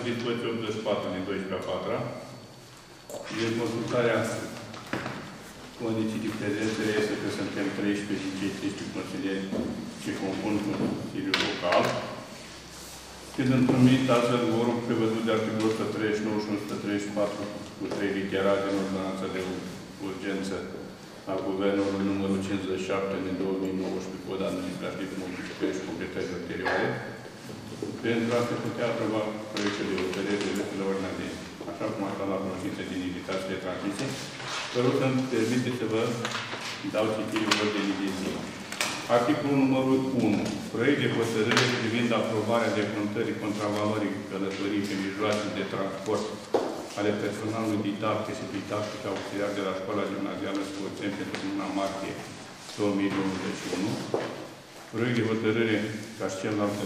dispoziție 84 din 12/4. Din consultarea condiții de prezență este că suntem 13 din cei 13 consilieri ce compun Consiliul Local. Când întâlnit astfel vorul prevăzut de articolul 139 și 134 cu 3 literate din ordonanța de urgență a Guvernului numărul 57 din 2019, cod administrativ modificări și completări ulterioare, pentru a se putea aproba proiectul de hotărâre de la ordinea de zi. Așa cum a stat la cunoștință din invitațiile transmise, vă rog să-mi permite să vă dau citire ordinii de zi. Articolul numărul 1. Proiect de hotărâre privind aprobarea decontării contravalorii călătorii pe mijloace de transport ale personalului didactic și didactic auxiliar de la Școala Gimnazială Scoțeni pentru luna martie 2021. Proiect de hotărâre ca și celelalte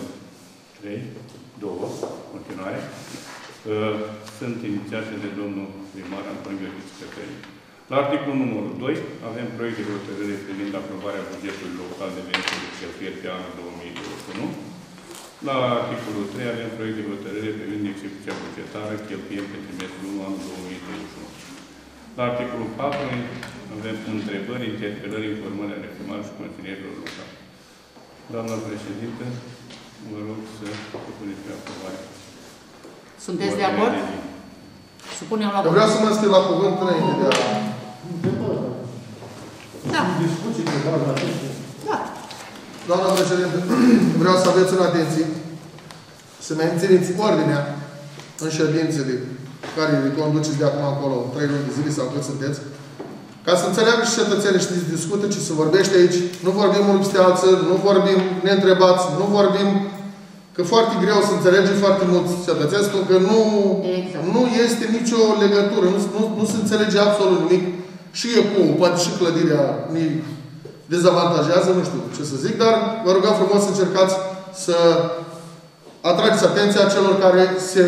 2, continuare, sunt inițiate de domnul primar Antonie Gheorghiță Cătălin. La articolul numărul 2 avem proiect de hotărâre privind aprobarea bugetului local de venituri de cheltuieli pe anul 2021. La articolul 3 avem proiect de hotărâre privind execuția bugetară cheltuieli pe trimestrul 1 anul 2021. La articolul 4 avem întrebări, interpelări, informări ale primarului și consilierilor locali. Doamna președintă, vă rog să propuneți pe aprobare. Sunteți de acord? Supunem la vot. Vreau să mă înscriu la cuvânt înainte de a... Da. Da. Doamna președinte, vreau să aveți în atenție să mențineți ordinea în ședințele care le conduceți de acum acolo 3 luni de zile sau cât sunteți, ca să înțeleagă și cetățenii și se discută ce se vorbește aici. Nu vorbim unul peste alții, nu vorbim neîntrebați, nu vorbim că foarte greu să înțelege foarte mulți cetățeni, pentru că nu este nicio legătură, nu se înțelege absolut nimic. Și ECO-ul, poate și clădirea ne dezavantajează, nu știu ce să zic, dar vă rugăm frumos să încercați să atrageți atenția celor care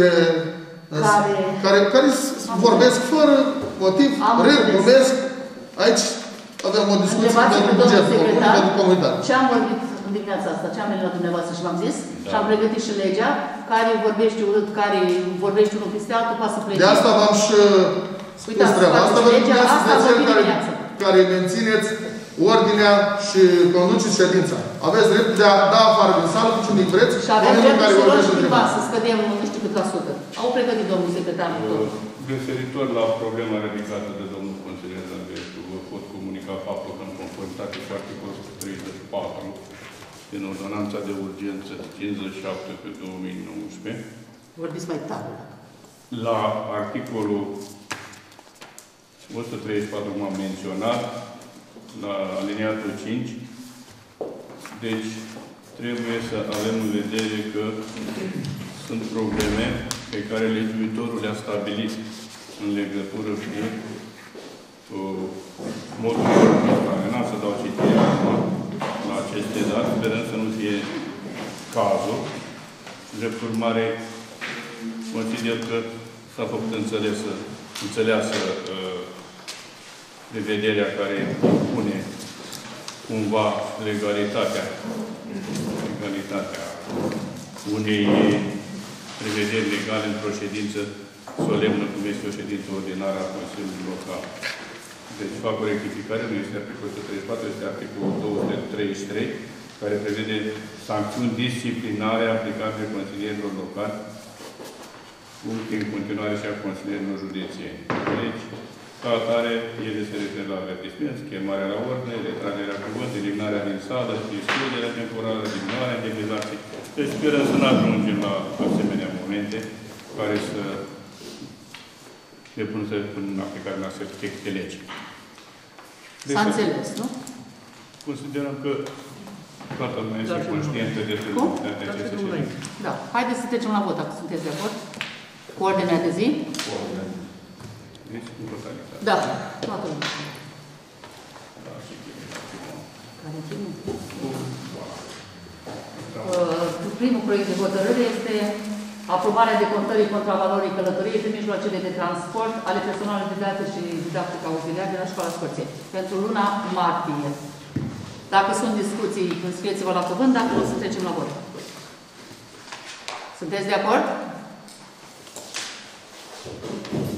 vorbesc fără motiv, glumesc. Aici avem o discuție pentru bugetul comunitar. Ce am vorbit în dimineața asta, ce am venit la dumneavoastră și v-am zis, și am pregătit și legea, care vorbește urât, care vorbește unul peste altul, poate să plece. De asta v-am și spus treaba. Asta vă mulțumesc care mențineți ordinea și conduceți ședința. Aveți dreptul de a da afară din sală cu cine vreți. Și avem dreptul să luăm și privat, să scădem nu știu cât la sută. Au pregătit domnul secretar. Referitor la problema ridicată de domnul consilier Zambescu, vă pot comunica faptul că în conformitate cu articolul 34 din ordonanța de urgență 57 pe 2019, vorbiți mai tare. La articolul 134, cum am menționat, la aliniatul 5, deci trebuie să avem în vedere că sunt probleme pe care legiuitorul le-a stabilit în legătură cu modul de n-am să dau citire la aceste date, sperăm să nu fie cazul. Drept urmare, consider că s-a făcut înțeleasă prevederea care pune cumva legalitatea unei prevederi legale într-o ședință solemnă, cum este o ședință ordinară a Consiliului Local. Deci fac o rectificare, nu este articolul 134, este articolul 233, care prevede sancțiuni disciplinare aplicabile consilierilor locali, în continuare și a consilierilor județieni. Deci, ca atare, ele se referă la avertisment, chemarea la ordine, retragerea cuvânt, eliminarea din sală, excluderea temporară, diminuarea indemnizației. Deci sperăm să nu ajungem la asemenea momente care să depun în aplicare la texte legi. S-a înțeles, nu? Considerăm că toată lumea este conștientă de activitatea acestei ședințe. Da. Haideți să trecem la vot, dacă sunteți de acord. Cu ordinea de zi? Cu ordinea de zi. Deci, cu totalitate. Da. Toată lumea. Primul proiect de hotărâre este aprobarea decontării contravalorii călătoriei pe mijloacele de transport ale personalului didactic și didactic auxiliar de la Școala Scorțeni pentru luna martie. Dacă sunt discuții, înscrieți-vă la cuvânt, dacă nu, să trecem la vot. Sunteți de acord?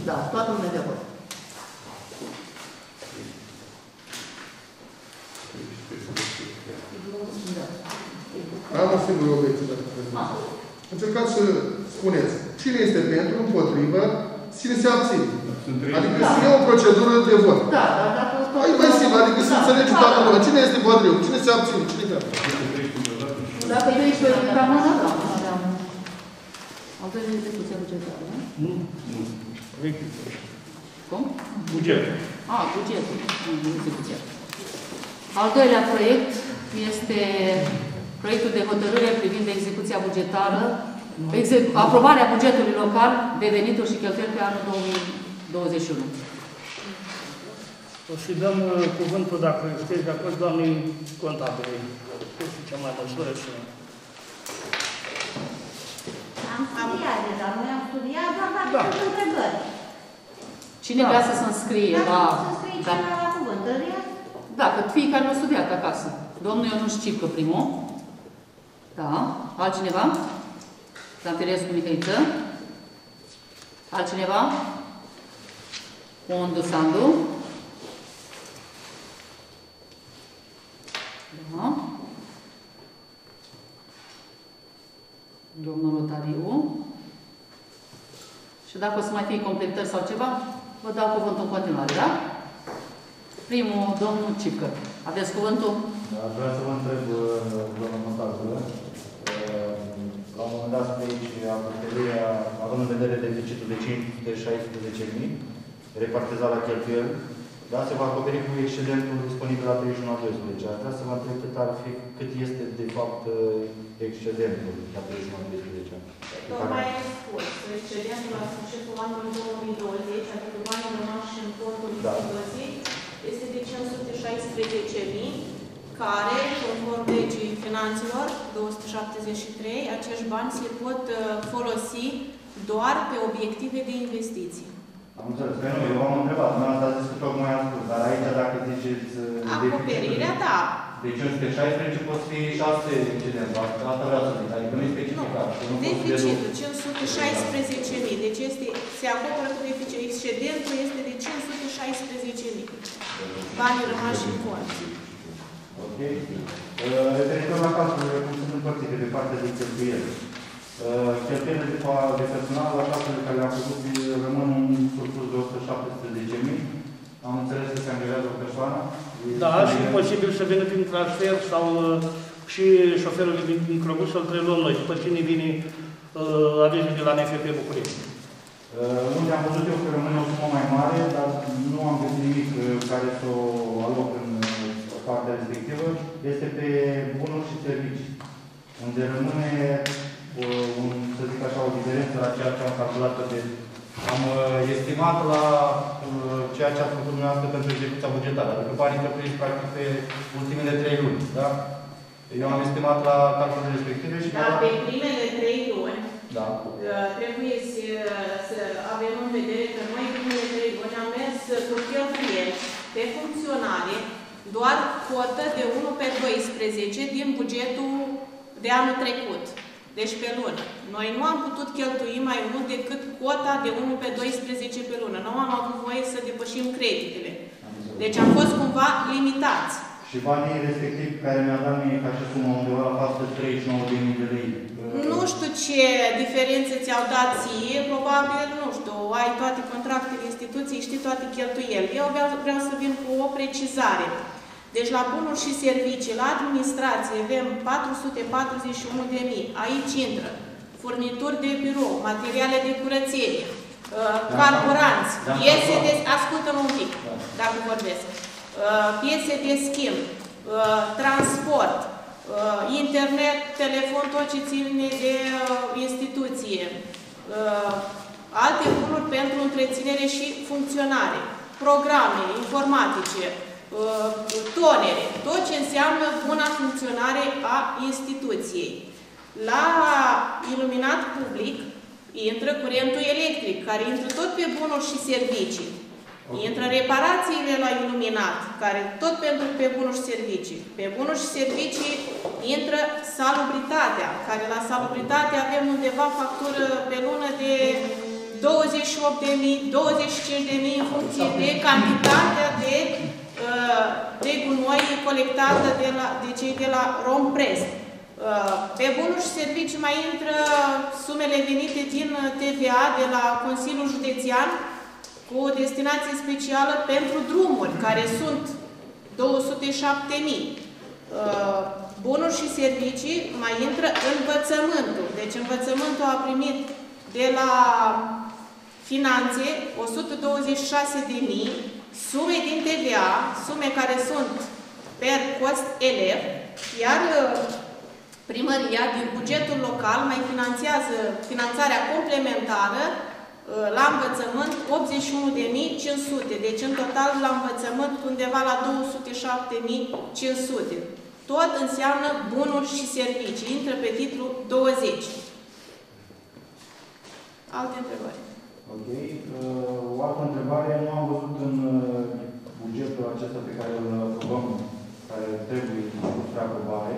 Da, toată lumea de acord. Am o singură obiecție, dacă vreți. Încercați să spuneți cine este pentru, împotrivă, cine se abține. Adică să iau o procedură de vot. Da, dar dacă... Ai mai simplu, adică să înțelegi toată lumea. Cine este împotrivă, cine se abține, cine pentru. Dacă eu ești pe camera, da, aveam... Am trei de discuție bugetară, nu? Nu. Cum? Buget. Bugetul. Execuția. Al doilea proiect este proiectul de hotărâre privind execuția bugetară, aprobarea bugetului local de venituri și cheltuieli pe anul 2021. O să-i dăm cuvântul, dacă sunteți de acord, doamnei contabile. Cu cea mai măsură și... Am studiat deja, noi am studiat, doar dacă sunt întrebări. Cine vrea să se înscrie la... Să scrie cineva la cuvânt, în rest? Da, că fiecare l-a studiat acasă. Domnul Ionuș Cipcă primul. Da. Altcineva? Zanterescu Mihăiță. Altcineva? Ondu Sandu. Da. Domnul Rotariu. Și dacă o să mai fie completări sau ceva, vă dau cuvântul în continuare, da? Primul, domnul Cipcă. Aveți cuvântul? Vreau să vă întreb, doamna contabilă, la un moment dat spre aici, acoperea, având în vedere deficitul de 516.000, repartizat la cheltuieli, da, se va acoperi cu excedentul disponibil la 31/12. Aș vrea să vă întreb cât este de fapt excedentul la 31/12. Tocmai ai spus, excedentul la sfârșitul anului 2020, adică banii rămași în contul instituției, este de 516.000, care, conform legii finanțelor 273, acești bani se pot folosi doar pe obiective de investiții. Am înțeles. Că nu, eu v-am întrebat. Nu ați zis că tocmai am spus. Dar aici, dacă ziceți... Acoperirea, da. Deci 516 pot fi 6 excedentul. Asta vreau să zic. Adică nu e specificat. Nu, deficitul 516.000. Deci se acoperă cu deficit. Excedentul este de 516.000. Banii rămași în cont. Ok. Referitor la calculele, cum sunt împărțite pe partea de cheltuieli. Cheltuielile de personal la casele care le-am făcut rămân un surplus de 117.000. Am înțeles că se angajează o persoană. Da, și e posibil să vină prin transfer sau și șoferul din microbus să-l preluăm noi, după ce ne vine avizul de la NFP București. Unde am văzut eu că rămâne o sumă mai mare, dar nu am găsit nimic care să o aloc în partea respectivă, este pe bunuri și servicii, unde rămâne să zic așa, o diferență la ceea ce am calculat de... Am estimat la ceea ce a făcut dumneavoastră pentru execuția bugetară, adică banii cheltuiți practic pe ultimele 3 luni, da? Eu am estimat la calculele respective și... Dar pe primele 3 luni, da, trebuie să avem în vedere că noi primele 3 luni am mers cu cheltuieli pe funcționare doar cotă de 1/12 din bugetul de anul trecut. Deci pe lună. Noi nu am putut cheltui mai mult decât cota de 1/12 pe lună. Nu am avut voie să depășim creditele. Deci am fost cumva limitați. Și banii respectivi care mi-a dat mie ca și sumă undeva la 439.000 de lei. Nu știu ce diferențe ți-au dat ție, probabil, nu știu, ai toate contractele instituției, știi toate cheltuieli. Eu vreau să vin cu o precizare. Deci la bunuri și servicii, la administrație avem 441.000. Aici intră furnituri de birou, materiale de curățenie, carburanți, piese de... Ascultă-mă un pic, dacă vorbesc. Piese de schimb, transport, internet, telefon, tot ce ține de instituție, alte bunuri pentru întreținere și funcționare, programe informatice, tonere, tot ce înseamnă buna funcționare a instituției. La iluminat public intră curentul electric, care intră tot pe bunuri și servicii. Intră reparațiile la iluminat, care tot pentru pe bunuri și servicii. Pe bunuri și servicii intră salubritatea, care la salubritate avem undeva factură pe lună de 28.000, 25.000 în funcție de cantitatea de gunoi colectată de cei de la Rompress. Pe bunuri și servicii mai intră sumele venite din TVA de la Consiliul Județean cu destinație specială pentru drumuri, care sunt 207.000. Bunuri și servicii mai intră învățământul. Deci învățământul a primit de la finanțe 126.000, sume din TVA, sume care sunt per cost elev, iar primăria din bugetul local mai finanțează finanțarea complementară la învățământ 81.500, deci în total la învățământ undeva la 207.500. Tot înseamnă bunuri și servicii, intră pe titlul 20. Alte întrebări? Ok. O altă întrebare, nu am văzut în bugetul acesta pe care îl aprobăm, care trebuie spre aprobare,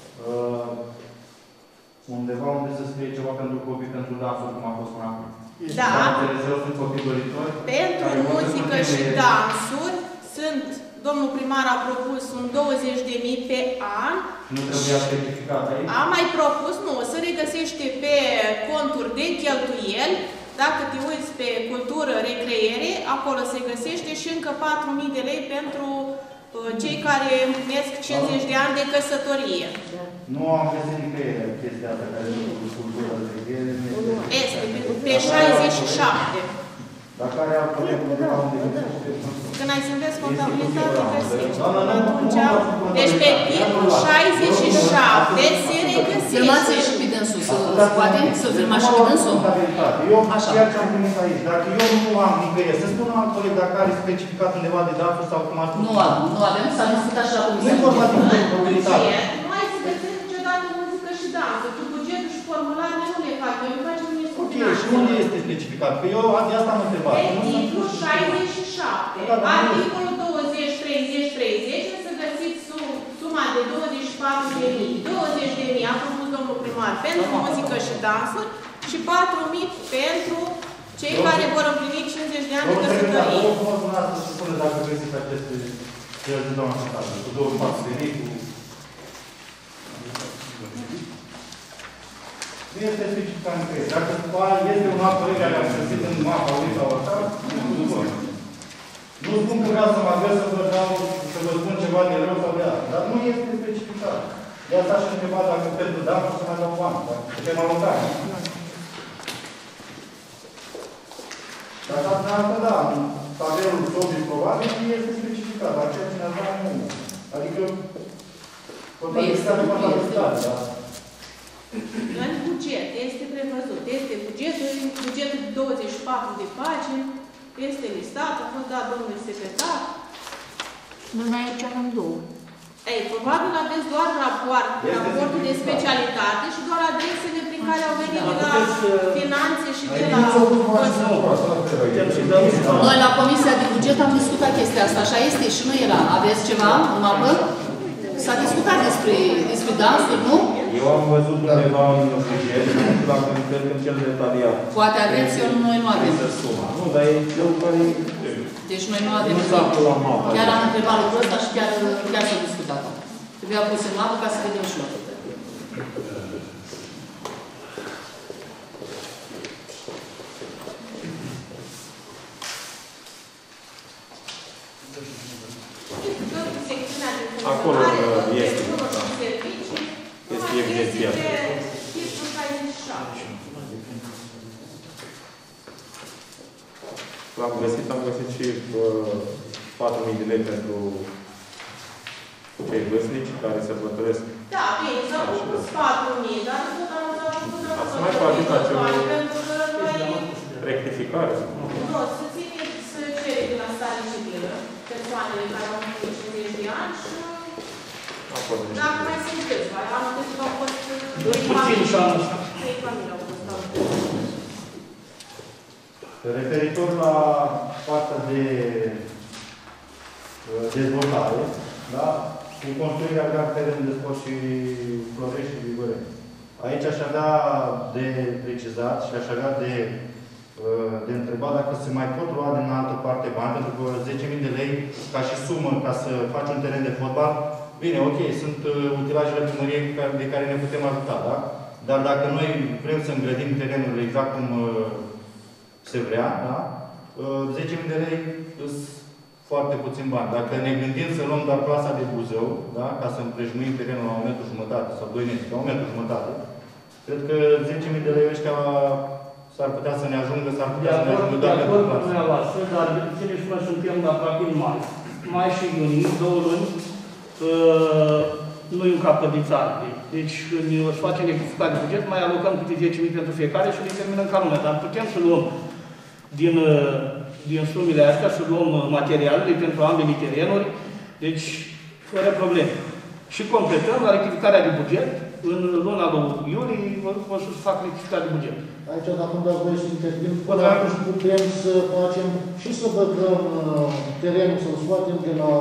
undeva unde să scrie ceva pentru copii, pentru dansuri, cum a fost până acum. Da. Sunt copii doritori? Pentru muzică și dansuri sunt, domnul primar a propus un 20.000 pe an. Nu trebuia specificat aici? A mai propus, nu, se regăsește pe conturi de cheltuieli. Dacă te uiți pe cultură, recreere, acolo se găsește și încă 4.000 de lei pentru cei care împlinesc 50 de ani de căsătorie. Nu am găsit nicăieri chestia asta care nu cultură, recreere. Este pe 67. Dar care a părut undeva unde găsește? Când ai să înveți contabilitate, găsești. Deci pe titlul 67 se regăsește. Filmați și pe dânsul, să poate să filmați și pe dânsul? Eu, ceea ce am primit aici, dacă eu nu am nicăieri, să spun alt coleg dacă are specificat undeva de dată sau cum a spus. Nu avem, s-a discutat și la Nu e vorba de contabilitate. Nu ai să găsești niciodată muzică și dansă. Tu bugetul și formularele nu le faci. Noi facem un Ok, și unde este specificat? Că eu de asta am întrebat. Pe titlul 67, articolul 20-30-30, să găsiți suma de 24.000, 20.000 a propus domnul primar pentru muzică și dansuri și 4.000 pentru cei care vor împlini 50 de ani de căsătorie. Vă rog frumos să spuneți dacă găsiți aceste cele de doamna Sătată, cu 24.000, cu... Nu este specificat nicăieri. Dacă este un alt coleg care am găsit în mapa lui sau așa, nu spun că vreau să mă agăs să vă spun ceva de rău sau de asta, dar nu este specificat. De asta și întrebat dacă pentru dansă să mai dau bani, dacă tema locală. Dar asta, da, în tabelul sobii probabil este specificat, dar ceea ce ne-a dat nu. Adică, contabilitate, da? În buget este prevăzut. Este bugetul 24 de pagini, este listat, a fost dat domnului secretar. Noi aici avem două. Ei, probabil aveți doar raportul de specialitate și doar adresele prin care au venit de la finanțe și de la... Noi la Comisia de Buget am discutat chestia asta, așa este și nu era. Aveți ceva în mapă? S-a discutat despre dansuri, nu? Eu am văzut undeva în buget, nu știu dacă cred că cel detaliat. Poate aveți, noi nu avem. Nu, dar e cel care... Deci noi nu avem. Chiar am întrebat lucrul ăsta și chiar s-a discutat. Trebuia pus în mapă ca să vedem și noi. Acolo este. Este evidențiat. Am găsit și 4.000 de lei pentru cei vârstnici care se sărbătoresc. Da, bine, s-au propus 4.000, dar tot am făcut să mai faci ceva rectificare. Nu, să țineți cere de la stare civilă persoanele care au împlinit 50 de ani și dacă mai sunt câțiva, anul trecut au fost 3 familii au fost referitor la partea de dezvoltare, da? Cu construirea de teren de sport și Florești și Vigore. Aici aș avea de precizat și aș avea de de întrebat dacă se mai pot lua din altă parte bani, pentru că 10.000 de lei ca și sumă ca să faci un teren de fotbal, bine, ok, sunt utilajele primăriei de care ne putem ajuta, da? Dar dacă noi vrem să îngrădim terenurile exact cum se vrea, da? 10.000 de lei sunt foarte puțin bani. Dacă ne gândim să luăm doar plasa de Buzău, da? Ca să împrejmuim terenul la 1,5 m sau 2 metri, la 1,5 m, cred că 10.000 de lei ăștia s-ar putea să ne ajungă, s-ar putea să ne ajungă doar pentru cu dumneavoastră, dar țineți că suntem aproape în mai și iunie, 2 luni, nu e un cap de țară. Deci, când își facem rectificare de buget, mai alocăm câte 10.000 pentru fiecare și le terminăm ca lumea. Dar putem să luăm din sumile astea, să luăm materialele pentru ambele terenuri, deci, fără probleme. Și completăm la rectificarea de buget, în luna lui iulie, o să fac rectificarea de buget. Aici, dacă îmi dați voie să intervin, până atunci putem să facem și să băgăm terenul, să-l scoatem de la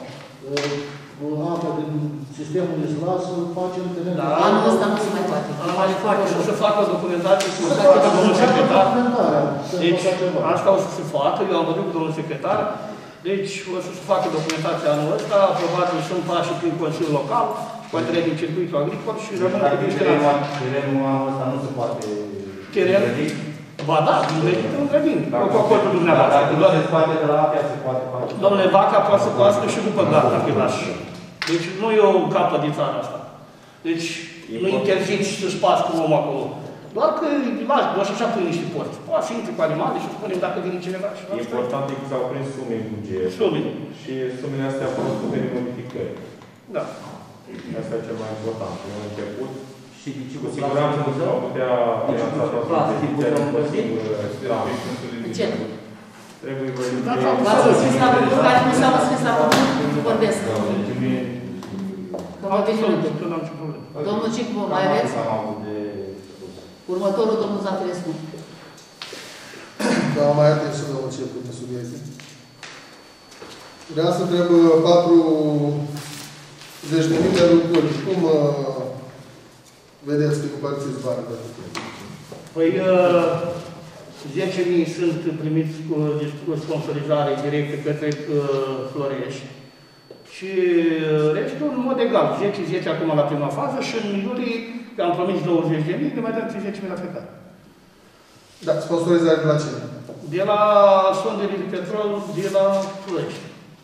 apă, din sistemul de slat, să facem terenul. Da, anul ăsta nu se mai poate. O să facă o documentație și o să facă domnul secretar. Deci, asta o să se facă, eu am văzut cu domnul secretar. Deci, o să se facă documentația anul ăsta, probabil sunt pași prin Consiliul Local, poate din circuitul agricol și rămân cu niște terenul ăsta nu se poate grădi? Ba da, în grădin, cu acordul dumneavoastră. Dacă se spate de la apia, se poate face. Domnule, vaca poate să coască și după gata, pe lași. Deci nu e o capă din țara asta. Deci nu interzici să spați cu omul acolo. Doar că îi lași, doar și așa pune niște porți. Poate să intri cu animale și spunem dacă vine cineva. Important e că s-au prins sume în buget. Sume. Și sumele astea au fost superi modificări. Da. Asta e cel mai important. Eu am început. Și cu siguranță nu se va putea finanța toată De ce? Trebuie văzut. V-ați înscris la lucru care nu s-au înscris la lucru? Vorbesc. Domnul Cicu, mai aveți? Următorul, domnul Zafirescu. Da, mai atent și domnul Cicu pe subiecte. Vreau să întreb 40.000 de lucruri. Cum vedeți că împărțiți bani pentru că? Păi, 10.000 sunt primiți cu sponsorizare directă către Florești. Și restul, în mod egal, 10 acum la prima fază și în iulie, că am promis 20.000, ne mai dăm 10.000 la fiecare. Da, sponsorizare de la cine? De la sondele de petrol, de la Florești.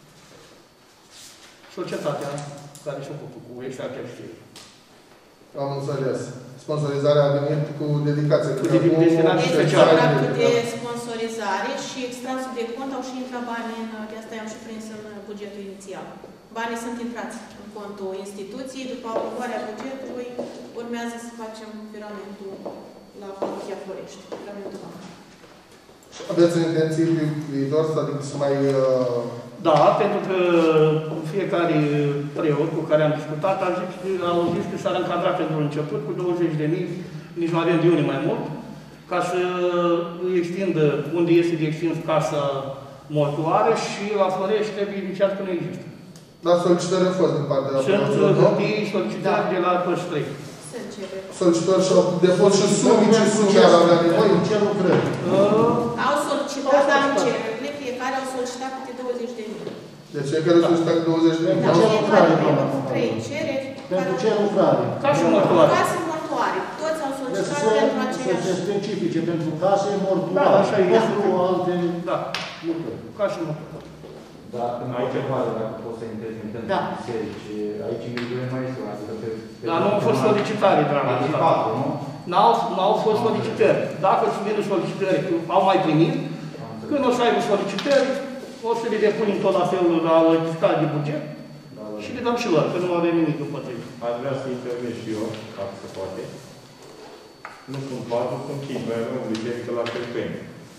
Societatea care se ocupă cu extracția textilă. Am înțeles. Sponsorizarea a venit cu dedicație. Cu destinație specială. Contractul de sponsorizare și extrasul de cont au și intrat bani de asta i-am și prins în bugetul inițial. Banii sunt intrați în contul instituției, după aprobarea bugetului urmează să facem viramentul la Parohia Florești, viramentul bancar. Aveți intenții pe viitor, adică să mai... Da, pentru că fiecare preot cu care am discutat au zis că s-ar încadra pentru început cu 20.000, nici nu avem de unde mai mult, ca să extindă unde este de extins casa mortuară și la Florești trebuie inițiat că nu există. Dar solicitări au fost din partea sunt copii solicitări de la toți trei. Solicitări și-au depus și sume, ce sume ar avea nevoie? În ce lucrări? Au solicitat, dar în cererile, fiecare au solicitat câte 20.000. Deci fiecare solicitat 20.000. Pentru ce lucrare, doamna? cereri. Pentru ce lucrare? Case mortoare. Case mortoare. Toți au solicitat pentru aceleași. Să se specifice pentru case mortoare. Da, așa e. Pentru alte lucruri. Case mortoare. Da, aici pare, dacă poți să intrezi în Da. biserici, aici în mai este, adică Dar nu au fost solicitări, dragă. nu? N-au fost solicitări. Dacă îți vin solicitări, au mai primit. Când o să aibă solicitări, o să le depunem tot la fel la rectificare de buget și le dăm și lor, că nu avem nimic împotrivă. Aș vrea să intervin și eu, dacă se poate. Nu sunt 4, sunt 5, noi avem o biserică la Șerpeni.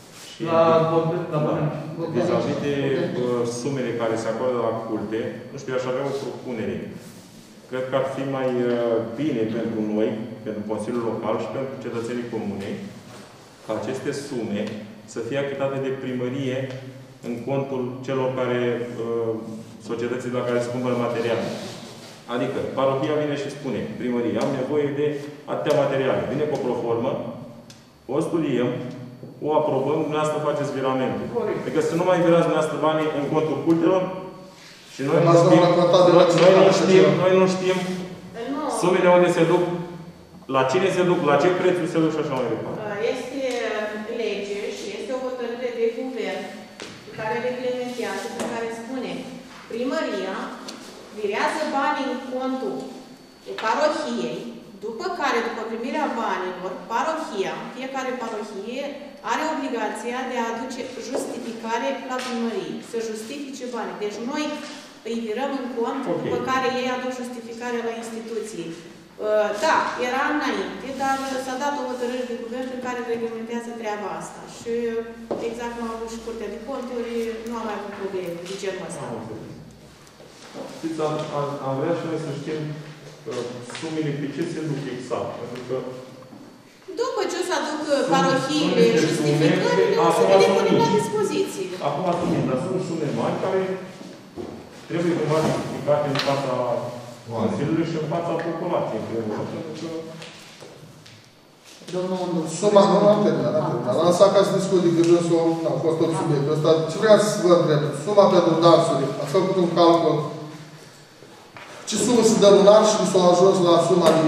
Vis-a-vis de sumele care se acordă la culte, nu știu, aș avea o propunere. Cred că ar fi mai bine pentru noi, pentru Consiliul Local și pentru cetățenii comunei, ca aceste sume să fie achitate de primărie în contul celor care, societății la care se cumpără materiale. Adică, parohia vine și spune, primărie, am nevoie de atâtea materiale. Vine cu o proformă, o studiem, o aprobăm, dumneavoastră faceți viramente. Corect. Adică să nu mai virați dumneavoastră banii în contul cultelor și noi nu Asta știm, la contat de la noi nu știm Nu. sumele unde se duc, la cine se duc, la ce prețuri se duc și așa mai departe. Este lege și este o hotărâre de guvern care reglementează, pe care spune primăria virează banii în contul parohiei, după care, după primirea banilor, parohia, fiecare parohie, are obligația de a aduce justificare la primărie, să justifice banii. Deci noi îi virăm în cont, după care ei aduc justificare la instituții. Da, era înainte, dar s-a dat o hotărâre de guvern în care reglementează treaba asta. Și exact cum am avut și Curtea de Conturi, nu am mai avut probleme de genul ăsta. Știți, am vrea și noi să știm sumele pe ce se duc exact. Pentru că După ce o să aduc parohiile justificările, o să le punem la dispoziție. Acum asumim, dar sunt sume mari care trebuie cumva justificate în fața Consiliului și în fața populației, în primul rând, pentru că Suma, nu am terminat, Am lansat ca să discut de gândul a fost tot subiectul ăsta. Ce vreau să vă întreb? Suma pentru dansuri, ați făcut un calcul? Ce sumă se dă lunar și s-a ajuns la suma de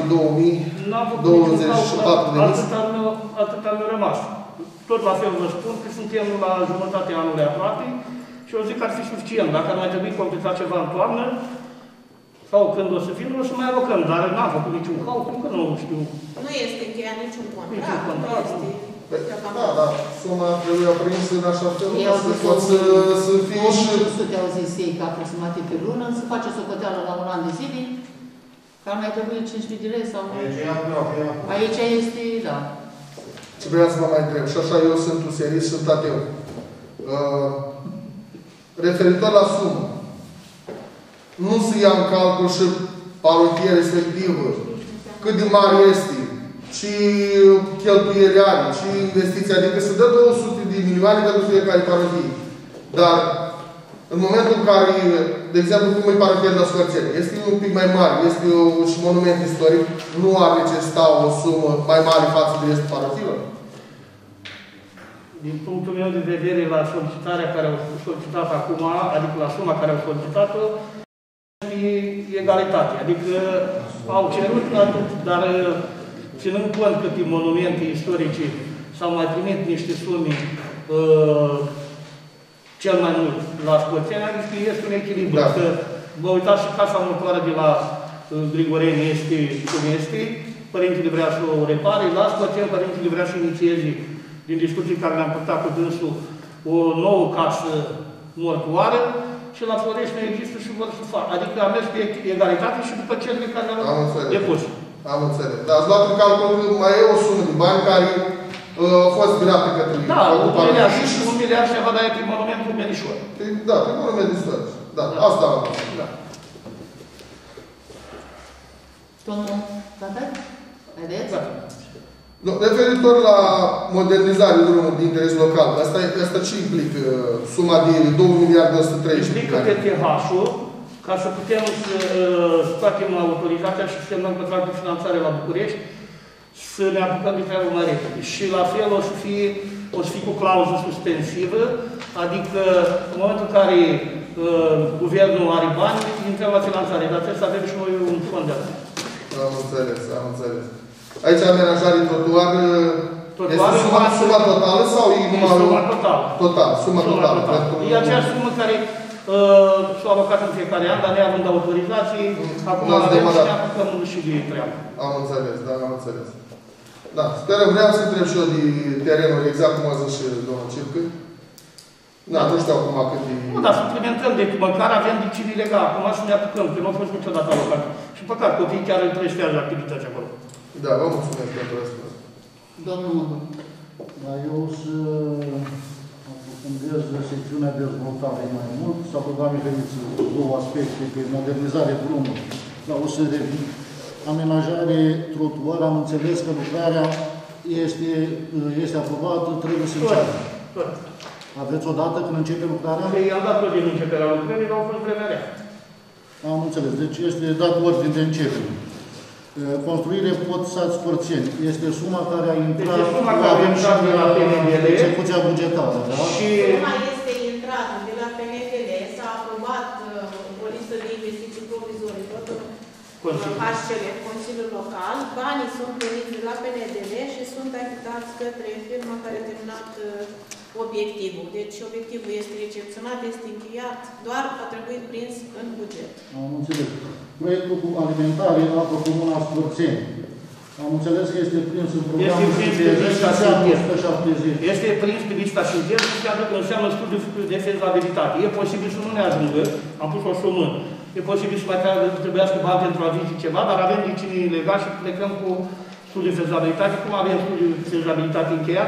2024 de mii? Atât am rămas. Tot la fel vă spun că suntem la jumătatea anului aproape și eu zic că ar fi suficient. Dacă ar mai trebui completat ceva în toamnă, sau când o să fim, o să mai alocăm, dar n-am făcut niciun calcul, că nu știu. Nu este încheiat niciun contract. Niciun contract. Da, dar suma trebuie aprinsă în așa fel, să pot să fie și... 200 au zis ei că aproximativ pe lună, să face socoteală la un an de zile, că ar mai trebui 5.000 de lei sau... Aici este, da. Ce vreau să vă mai întreb, și așa eu sunt un serios, sunt ateu. Referitor la sumă, nu se ia în calcul și parohia respectivă, cât de mare este, și cheltuieli are, și investiția, adică se dă 200 de milioane pentru fiecare parohie. Dar, în momentul în care, de exemplu, cum e parohia de la Sfărțeni, este un pic mai mare, este și monument istoric, nu ar necesita o sumă mai mare față de restul parohiilor? Din punctul meu de vedere, la solicitarea care au solicitat acum, adică la suma care au solicitat-o, egalitate. Adică au cerut atât, dar ținând cont câte monumente istorice s-au mai primit niște sume cel mai mult la Scoțenia, adică este un echilibru. Da. Că vă uitați și casa mortoară de la Grigoreni este cum este, părintele vrea să o repare, la Scoțenia părintele vrea să inițieze, din discuții care le-am purtat cu dânsul, o nouă casă mortoară, și la Florești nu există și vor să facă. Adică am mers pe egalitate și după cele care le-au depus. Am înțeles. Dar ați luat în calcul că mai e o sumă de bani care a fost virată către Da, 1 miliard și 1 miliard și va da prin monumentul Merișor. Da, prin monumentul istoric. Da, asta am văzut. Da. Domnul Tatar? Vedeți? Da. Referitor la modernizarea drumului de interes local, asta ce implică suma de 2 miliarde 130? Implică PTH-ul, ca să putem să scoatem autorizația și să semnăm contract de finanțare la București, să ne apucăm de treabă mai repede. Și la fel o să fie cu clauză suspensivă, adică în momentul în care guvernul are bani, intrăm la finanțare, dar trebuie să avem și noi un fond de asta. Am înțeles, am înțeles. Aici amenajare trotuar este suma totală sau e numai... Suma totală. Total, suma totală. E aceeași sumă care s-a alocat în fiecare an, dar neavând autorizații, acum avem și ne apucăm și de treabă. Am înțeles, da, am înțeles. Da, sperăm, vreau să întreb și eu de terenul, exact cum a zis și domnul Circă. Da, nu știu acum cât de... Nu, dar suplimentăm, de măcar avem de cine lega, acum să ne apucăm, că nu a fost niciodată alocat. Și păcat, copiii chiar îl trăiesc activități acolo. Da, vă mulțumesc pentru răspuns. Domnul Mându. Da, eu o să aprofundez secțiunea de dezvoltare mai mult. S-a băgat referiți două aspecte pe modernizare drumului. Dar o să revin. Amenajare trotuar, am înțeles că lucrarea este aprobată, trebuie să înceapă. Aveți o dată când începe lucrarea? Păi i-am dat ordine începerea lucrării, dar au fost vremea rea. Am înțeles. Deci este dat ordine de începere. Construire pod sat Scorțeni. Este suma care a intrat, este suma care avem și de la PNDL, execuția bugetară, da? Și suma este intrată de la PNDL, s-a aprobat o listă de investiții provizorii, tot HCL, Consiliul Local, banii sunt veniți de la PNDL și sunt achitați către firma care a terminat obiectivul. Deci obiectivul este recepționat, este încheiat, doar a trebuit prins în buget. Am înțeles. Proiectul cu alimentare apă comuna Scorțeni. Am înțeles că este prins în programul este prins pe lista sinteză, înseamnă studiul de fezabilitate. E posibil să nu ne ajungă, am pus o sumă, e posibil să mai trebuiască bani pentru a zice ceva, dar avem licinii legal și plecăm cu studiul de fezabilitate. Cum avem studiul de fezabilitate încheiat,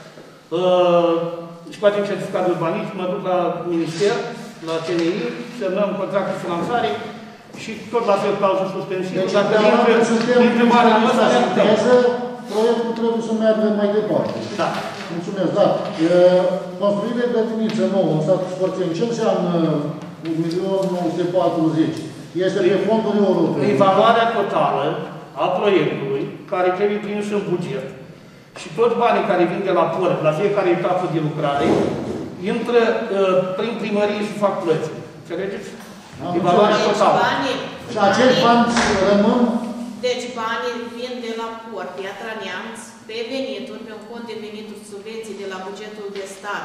scoatem certificat de urbanism, mă duc la minister, la CNI, semnăm contract de finanțare și tot la fel clauză suspensivă. Deci, dacă intră banii în ăsta, proiectul trebuie să meargă mai departe. Da. Mulțumesc, da. Construire grădiniță nouă în statul Scorțeni, ce înseamnă 1.940.000? Este pe fonduri europene. Evaluarea totală a proiectului, care trebuie prins în buget, și toți banii care vin de la port, la fiecare etapă de lucrare, intră prin primărie și fac plăți. Înțelegeți? Evaluarea totală. Și acești bani rămân? Deci banii vin de la port, Piatra Neamț, pe venituri, pe un cont de venituri subvenții de la bugetul de stat,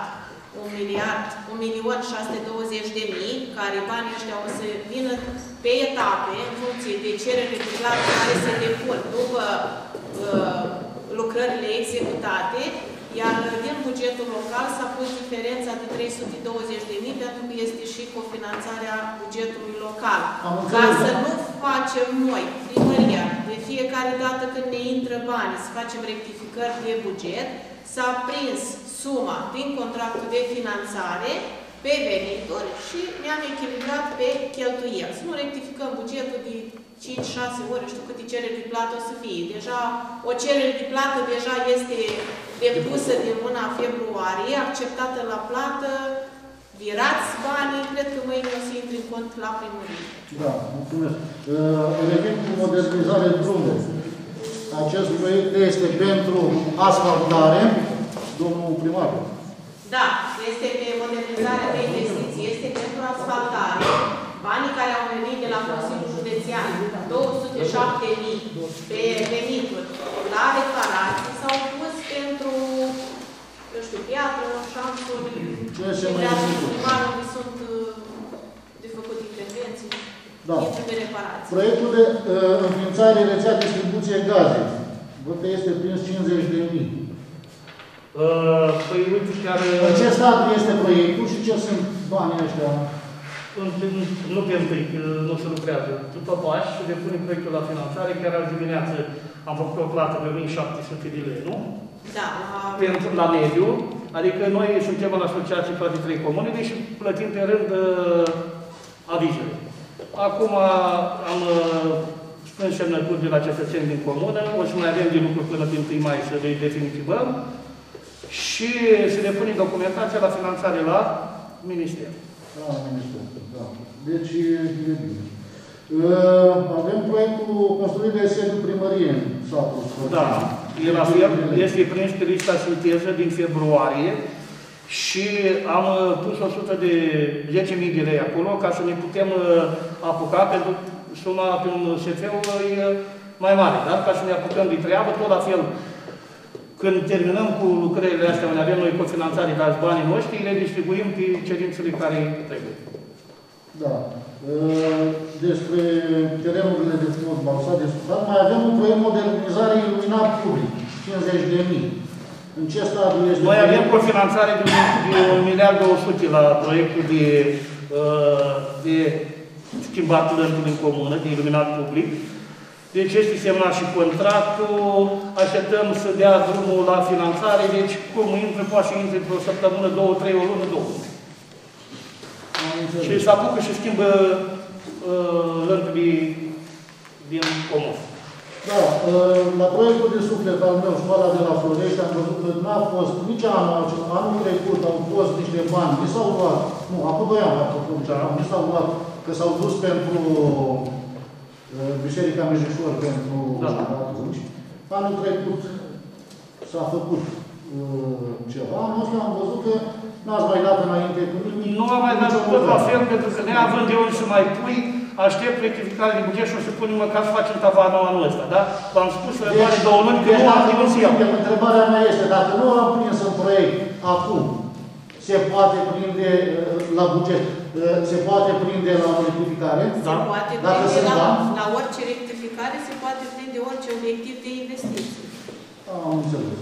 1.620.000, care banii ăștia o să vină pe etape, în funcție de cerere de plată care se depun după lucrările executate, iar din bugetul local s-a pus diferența de 320.000 pentru că este și cofinanțarea bugetului local. Ca să nu facem noi, primăria, de fiecare dată când ne intră bani, să facem rectificări de buget, s-a prins suma din contractul de finanțare pe venituri și ne-am echilibrat pe cheltuieli. Să nu rectificăm bugetul de 5-6 ore, știu câte cereri de plată o să fie. Deja, o cerere de plată deja este depusă din luna februarie, acceptată la plată, virați banii, cred că mâine o să intri în cont la primărie. Da, mulțumesc. Element cu modernizare drumuri. Acest proiect este pentru asfaltare, domnul primar. Da, este pe modernizarea de investiții, este pentru asfaltare. Banii care au venit de la Consiliul Județean, 207.000 pe venituri la reparații, s-au pus pentru, eu știu, piatră, șansuri, unde sunt de făcut intervenții, de reparații. Proiectul de înființare rețea distribuție gaze, văd că este prins 50.000. Păi, uite, chiar... În ce stat este proiectul și ce sunt banii ăștia? Nu pe întâi, nu se lucrează. După pași, se depune proiectul la finanțare, chiar azi dimineață am făcut o plată de 1.700 de lei, nu? Da. Pentru la mediu, adică noi suntem în asociație toate trei comunele și plătim pe rând avizele. Acum am strâns semnături de la cetățeni din comună, o să mai avem de lucru până din 1 mai să le definitivăm și se depune documentația la finanțare la Minister. La Minister, da. Deci e bine. Avem proiectul construirii sediu primărie în satul Scorțeni. Da, este prins pe lista sinteză din februarie și am pus 100 de 10.000 de lei acolo ca să ne putem apuca, pentru suma pe un SF-ul e mai mare, da? Ca să ne apucăm de treabă, tot la fel. Când terminăm cu lucrările astea, unde avem noi cofinanțare de alți banii noștri, le distribuim pe cerințele care trebuie. Da. Despre terenurile de fotbal s-a discutat. Mai avem un proiect modernizare iluminat public, 50.000. În ce stadiu este? Noi avem cofinanțare de 1.200.000 la proiectul de schimbat lămpile în comună, de iluminat public. Deci este semnat și contractul, așteptăm să dea drumul la finanțare, deci cum intră, poate să intre într-o săptămână, 2-3, o lună, 2. Și se apucă și schimbă lămpile din comun. Da, la proiectul de suflet al meu, școala de la Florești, am văzut că n-a fost nici anul trecut, au fost niște bani, mi s-au luat, nu, acum 2 ani, mi s-au luat, că s-au dus pentru Biserica Mejeșor pentru atunci. Anul trecut s-a făcut ceva. Anul ăsta am văzut că n-ați mai dat înainte cu nimic. Nu am mai dat tot la fel, pentru că neavând de unde să mai pui, aștept rectificare de buget și o să punem măcar să facem tavanul anul ăsta, da? V-am spus că doar 2 luni că nu am primit să iau. Întrebarea mea este, dacă nu am prins în proiect acum, se poate prinde la buget, se poate prinde la o rectificare? Se poate prinde la orice rectificare, se poate prinde orice obiectiv de investiție. Am înțeles.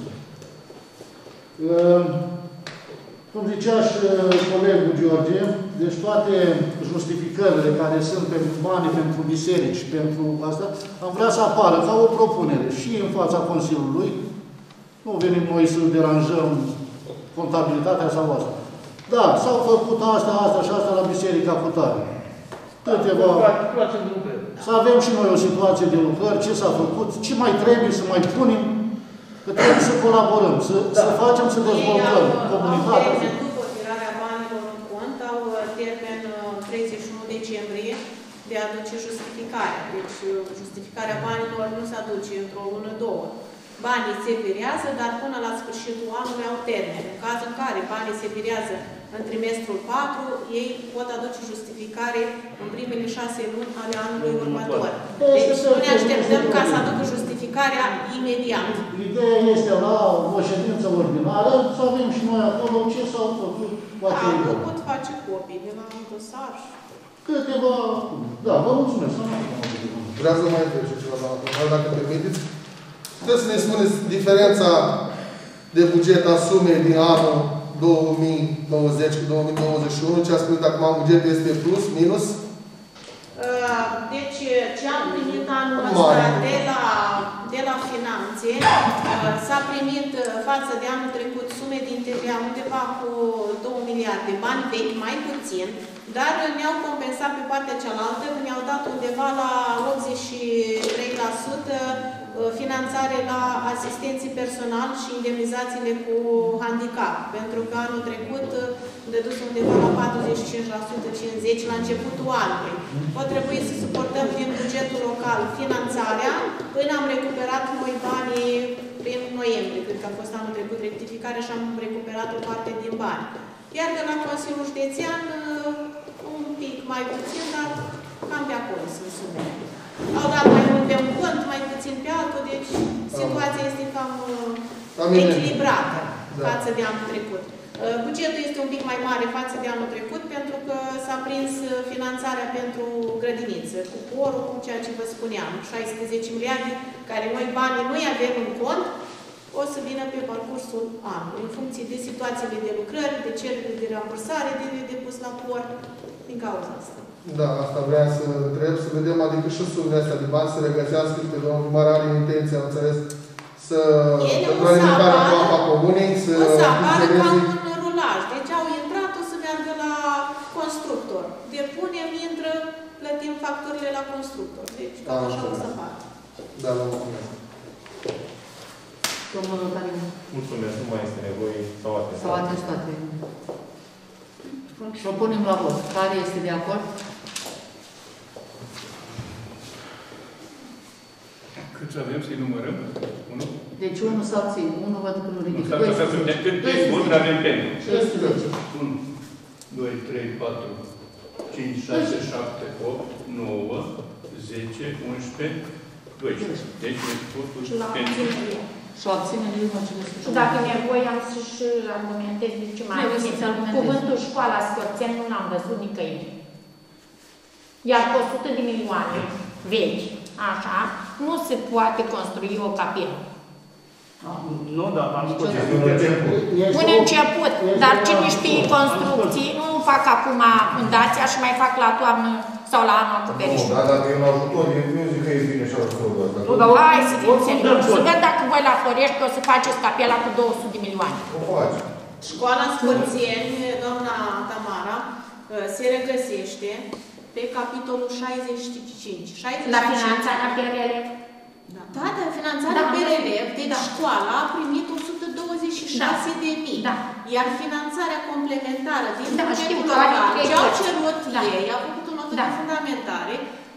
Cum zicea și colegul George, deci toate justificările care sunt pentru bani, pentru biserici, pentru asta, am vrea să apară ca o propunere și în fața Consiliului. Nu venim noi să deranjăm contabilitatea sau asta. Da, s-au făcut asta și asta la biserica cu tare. Câteva... Să avem și noi o situație de lucrări, ce s-a făcut, ce mai trebuie să mai punem, că trebuie să colaborăm, să facem, să dezvoltăm comunitatea. După tirarea banilor în cont, au termen 31 decembrie de a aduce justificarea. Deci justificarea banilor nu se aduce într-o lună, 2. Banii se virează, dar până la sfârșitul anului au termen. În cazul în care banii se virează în trimestrul 4, ei pot aduce justificare în primele 6 luni ale anului următor. Deci nu ne așteptăm ca să aducă justificarea imediat. Ideea este la o ședință ordinară, să avem și noi acolo ce s-au făcut. Am făcut face copii de la un dosar. Câteva... Da, vă mulțumesc. Vreau să mai întreb și ceva, dacă permiteți. Puteți să ne spuneți diferența de buget a sumei din anul 2020 cu 2021, ce a spus acum bugetul este plus, minus? Deci, ce am primit anul ăsta de la finanțe, s-a primit față de anul trecut sume din TVA undeva cu 2 miliarde, bani vechi, mai puțin, dar ne-au compensat pe partea cealaltă, ne-au dat undeva la 83% finanțare la asistenții personal și indemnizațiile cu handicap, pentru că anul trecut de dus undeva la 45%, 50% la începutul anului. O trebuie să suportăm din bugetul local finanțarea, până am recuperat noi banii prin noiembrie, cred că a fost anul trecut rectificare și am recuperat o parte din bani. Iar de la Consiliul Județean, un pic mai puțin, dar cam de acolo sunt sumele. Au dat mai mult pe un cont, mai puțin pe altul, deci situația este cam echilibrată față de anul trecut. Bugetul este un pic mai mare față de anul trecut pentru că s-a prins finanțarea pentru grădiniță, cu porul, cu ceea ce vă spuneam, 16 miliarde, care noi banii nu-i avem în cont, o să vină pe parcursul anului, în funcție de situațiile de lucrări, de cereri de rambursare, de depus la port, din cauza asta. Da, asta vreau să întreb, să vedem, adică și sumele astea de bani să regăsească pe domnul primar are intenția, am înțeles, să planificarea cu apa comunei, să apară ca un rulaj. Deci au intrat, o să meargă la constructor. Depunem, intră, plătim facturile la constructor. Deci cam așa o să apară. Da, vă mulțumesc. Domnul Lotariu. Mulțumesc, nu mai este nevoie, s-au atins toate. Propunem la vot. Care este de acord? Câți avem să-i numărăm? 1? Deci 1 s-a țin. 1 văd că nu ridică. Cât vot avem pentru? 1, 2, 3, 4, 5, 6, 7, 8, 9, 10, 11, 12. Deci votul pentru. Și o abținere nu face Și dacă e nevoie, am să-și argumentez de ce mai cuvântul școala Scorțeni nu l-am văzut nicăieri. Iar cu 100 de milioane vechi, așa, nu se poate construi o capelă. Nu, da, am spus. Până început, dar cine știe construcții, nu fac acum fundația și mai fac la toamnă sau la anul acoperișul. Nu, dar dacă e un ajutor, eu zic că e bine și ajutorul ăsta. Hai să fim serios. Să văd dacă voi la Florești o să faceți capela cu 200 de milioane. O faci. Școala Scorțeni, doamna Tamara, se regăsește pe capitolul 65. La finanțarea PRL. Da, dar finanțarea PRL, deci școala a primit 126.000. Iar finanțarea complementară din bugetul local, ce au cerut ei, au făcut o notă de fundamentare,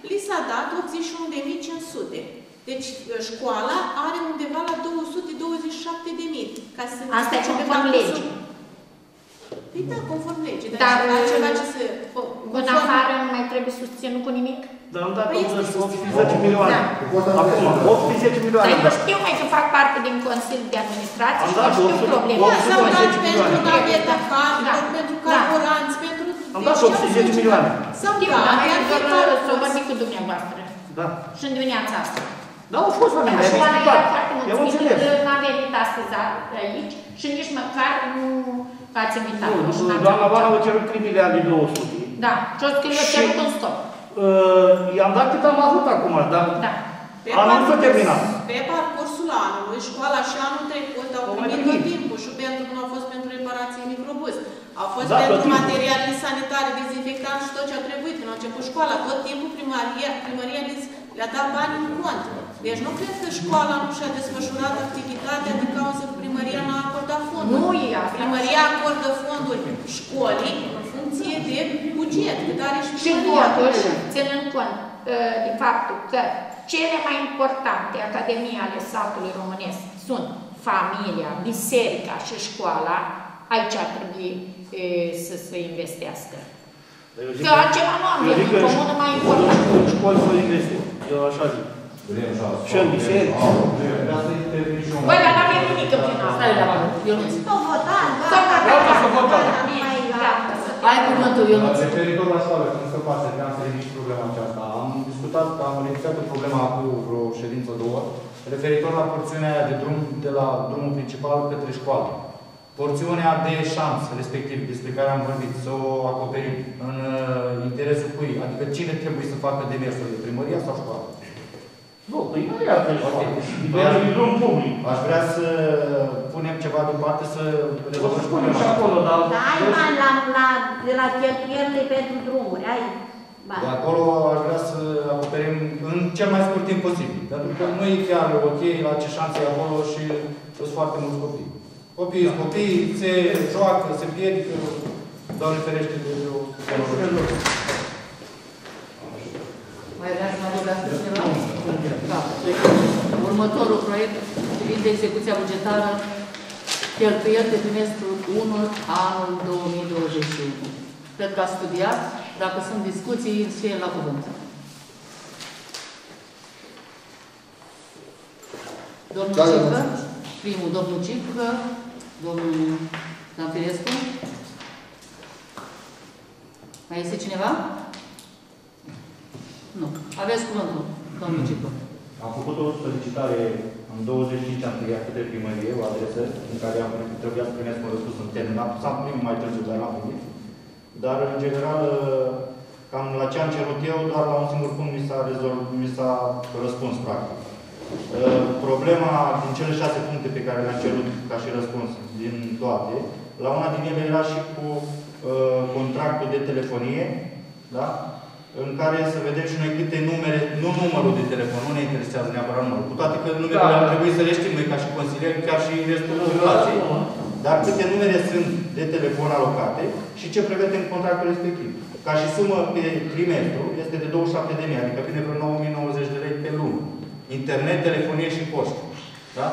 li s-a dat 81.500. Deci școala are undeva la 227.000. Asta e conform legii. Păi da, conform legii. Dar ceva ce se... În afară nu mai trebuie susținut cu nimic? Dar am dat 810 milioane. Acum, 810 milioane. Dar eu știu mai că fac parte din Consiliul de Administrație și eu știu probleme. S-au dat pentru naveta cadrelor, pentru carburanți, pentru... Am dat 810 milioane. S-au dat, dar să vorbim cu dumneavoastră. Da. Și în dimineața asta. Da, au fost familie, și am explicat. foarte Eu mulțumit că n-a venit astăzi aici și nici măcar nu ați invitat. Doamna Vana a cerut 3 miliarde 200. Da, și o că eu cerut un stop. I-am dat cât am avut acum, dar anul nu s-a terminat. Pe parcursul anului, școala și anul trecut au primit tot timpul și pentru că nu au fost pentru reparații microbuz. Au fost pentru materiale sanitare, dezinfectant și tot ce a trebuit când a început școala. Tot timpul primăria le-a dat bani în cont. Deci nu cred că școala nu și-a desfășurat activitatea din cauza că primăria n-a acordat fonduri. Nu e asta. Primăria acordă fonduri școlii în funcție de buget. Și totuși, ținând cont de faptul că cele mai importante academii ale satului românesc sunt familia, biserica și școala, aici ar trebui să se investească. Că altceva nu am văzut, comună mai important. Școli să investească, eu așa zic. Și în biserică. Băi, dar n-avem nimic în final. Stai la mână, Ionuț. S-au votat, Ai cuvântul, Ionuț. Referitor la școală, când scăpase, vreau să ridic problema aceasta. Am discutat, am ridicat o problemă cu vreo ședință, două, referitor la porțiunea aia de drum, de la drumul principal către școală. Porțiunea de șans, respectiv, despre care am vorbit, să o acoperim în interesul cui? Adică cine trebuie să facă demersurile? Primăria sau școală? Nu, primăria trebuie să facă. E drum public. Aș vrea să punem ceva deoparte să rezolvăm problema. Și acolo, dar... Da, ai bani de la cheltuielile pentru drumuri, ai bani. De acolo aș vrea să acoperim în cel mai scurt timp posibil. Pentru că nu e chiar ok la ce șanse e acolo și sunt foarte mulți copii. Copiii se joacă, se piedică, Doamne ferește de o... Mai vrea să mă vorbească cineva? Da. Următorul proiect privind execuția bugetară, cheltuieli de trimestrul 1 anul 2021. Cred că a studiat. Dacă sunt discuții, fie la cuvânt. Domnul Cică, primul, domnul Cică, domnul Zanfirescu. Mai este cineva? Nu. Aveți cuvântul, domnul Cică. Am făcut o solicitare în 25 aprilie către primărie, o adresă în care trebuia să primesc un răspuns în terminat. S-am primit mai târziu, dar n-am primit. Dar, în general, cam la ce am cerut eu, doar la un singur punct mi s-a răspuns, practic. Problema din cele 6 puncte pe care le-am cerut ca și răspuns din toate, la una din ele era și cu contractul de telefonie, da? În care să vedem și noi câte numere, nu numărul de telefon, nu ne interesează neapărat numărul, cu toate că numerele ar trebui să le știm noi ca și consilieri, chiar și restul populației, dar câte numere sunt de telefon alocate și ce prevede în contractul respectiv. Ca și sumă pe trimestru este de 27.000, adică vine vreo 9.090 de lei pe lună. Internet, telefonie și poștă. Da?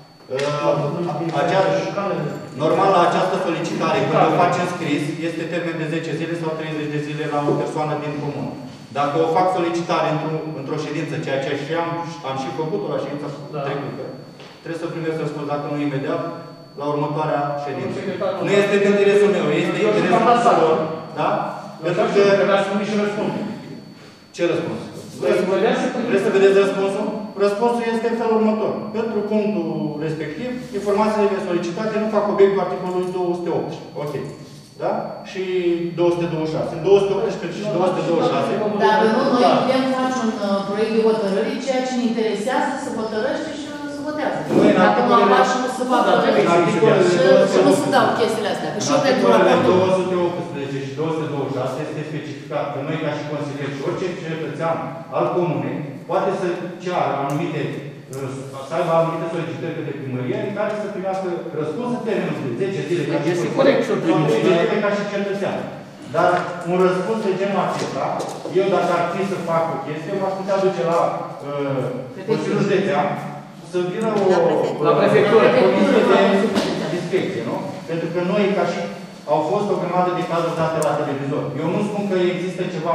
Normal, la această solicitare, când o faci în scris, este termen de 10 zile sau 30 de zile la o persoană din comună. Dacă o fac solicitare într-o ședință, ceea ce am și făcut-o la ședința trecută, trebuie să primesc răspuns, dacă nu imediat, la următoarea ședință. Nu este de interesul meu, este interesul lor. Da? Pentru că... Ce răspuns? Vreți să vedeți răspunsul? Răspunsul este în felul următor. Pentru punctul respectiv, informațiile solicitate nu fac obiectul articolului 208. Ok. Da? Și 226. În 218 și 226. Dar nu, noi putem face un proiect de hotărâre, ceea ce ne interesează să hotărăște și să votează. Dacă nu am și nu se va hotărăște și nu se dau chestiile astea. Că și eu pentru raportul 218 și 226 este specificat că noi ca și consilieri și orice cetățean al comunei poate să ceară anumite, să aibă anumite solicitări către primărie în care să primească răspuns în termenul de 10 zile ca și consilier, ca și cetățean. Dar un răspuns de genul acesta, eu dacă ar fi să fac o chestie, m-aș putea duce la Consiliul Județean să vină la prefectură, comisie de inspecție, nu? Pentru că noi, ca și au fost o grămadă de cazuri date la televizor. Eu nu spun că există ceva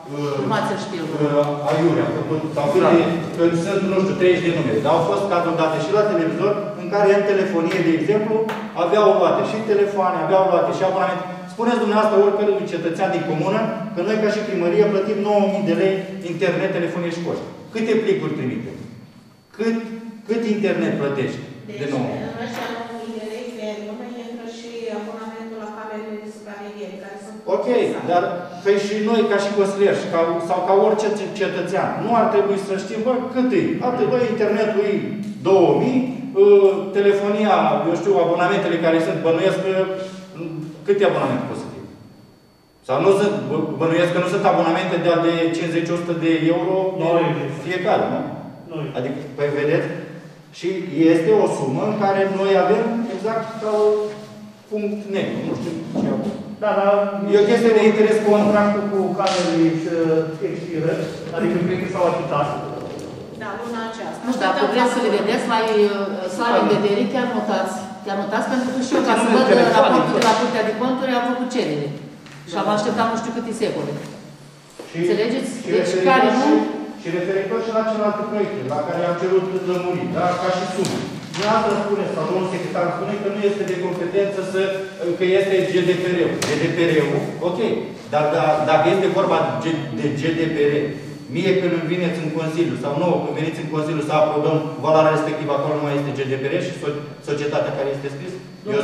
aiurea, sau că sunt, nu știu, 30 de numere, dar au fost cazuri date și la televizor, în care în telefonie, de exemplu, aveau luate și telefoane, aveau luate și abonamente. Spuneți dumneavoastră oricărui cetățean din comună că noi, ca și primărie, plătim 9.000 de lei internet, telefonie și poștă. Câte plicuri trimite? Cât internet plătești de 9.000? În ăștia 9.000 de lei pe lună intră și abonamentul la camerele de supraveghere, care sunt... Ok, dar păi și noi, ca și consilieri, sau ca orice cetățean, nu ar trebui să știm, bă, cât e? Internetul e 2.000, telefonia, eu știu, abonamentele care sunt, bănuiesc că câte abonamente pot să fie? Sau nu sunt, bănuiesc că nu sunt abonamente de 50-100 de euro fiecare, nu? Adică, păi vedeți? Și este o sumă în care noi avem exact ca un punct negru, nu știu ce acum. Da, dar e o chestie de interes comun. Contractul cu camerele expiră, adică cred că s-au achitat. Da, luna aceasta. Nu, dacă vreți să le vedeți, mai sala în vedere, chiar notați. Chiar notați, pentru că și eu, ca să văd raportul de la Curtea de Conturi, am făcut cerere. Și am așteptat nu știu câte secole. Înțelegeți? Deci care nu... Și referitor și la celelalte proiecte, la care am cerut lămuriri, da? Ca și sume. Dumneavoastră spune, sau domnul secretar spune că nu este de competență că este GDPR-ul. GDPR-ul, ok. Dar dacă este vorba de GDPR, mie când îmi vineți în Consiliu, sau nouă când veniți în Consiliu să aprobăm valoarea respectivă, acolo nu mai este GDPR și societatea care este scris, eu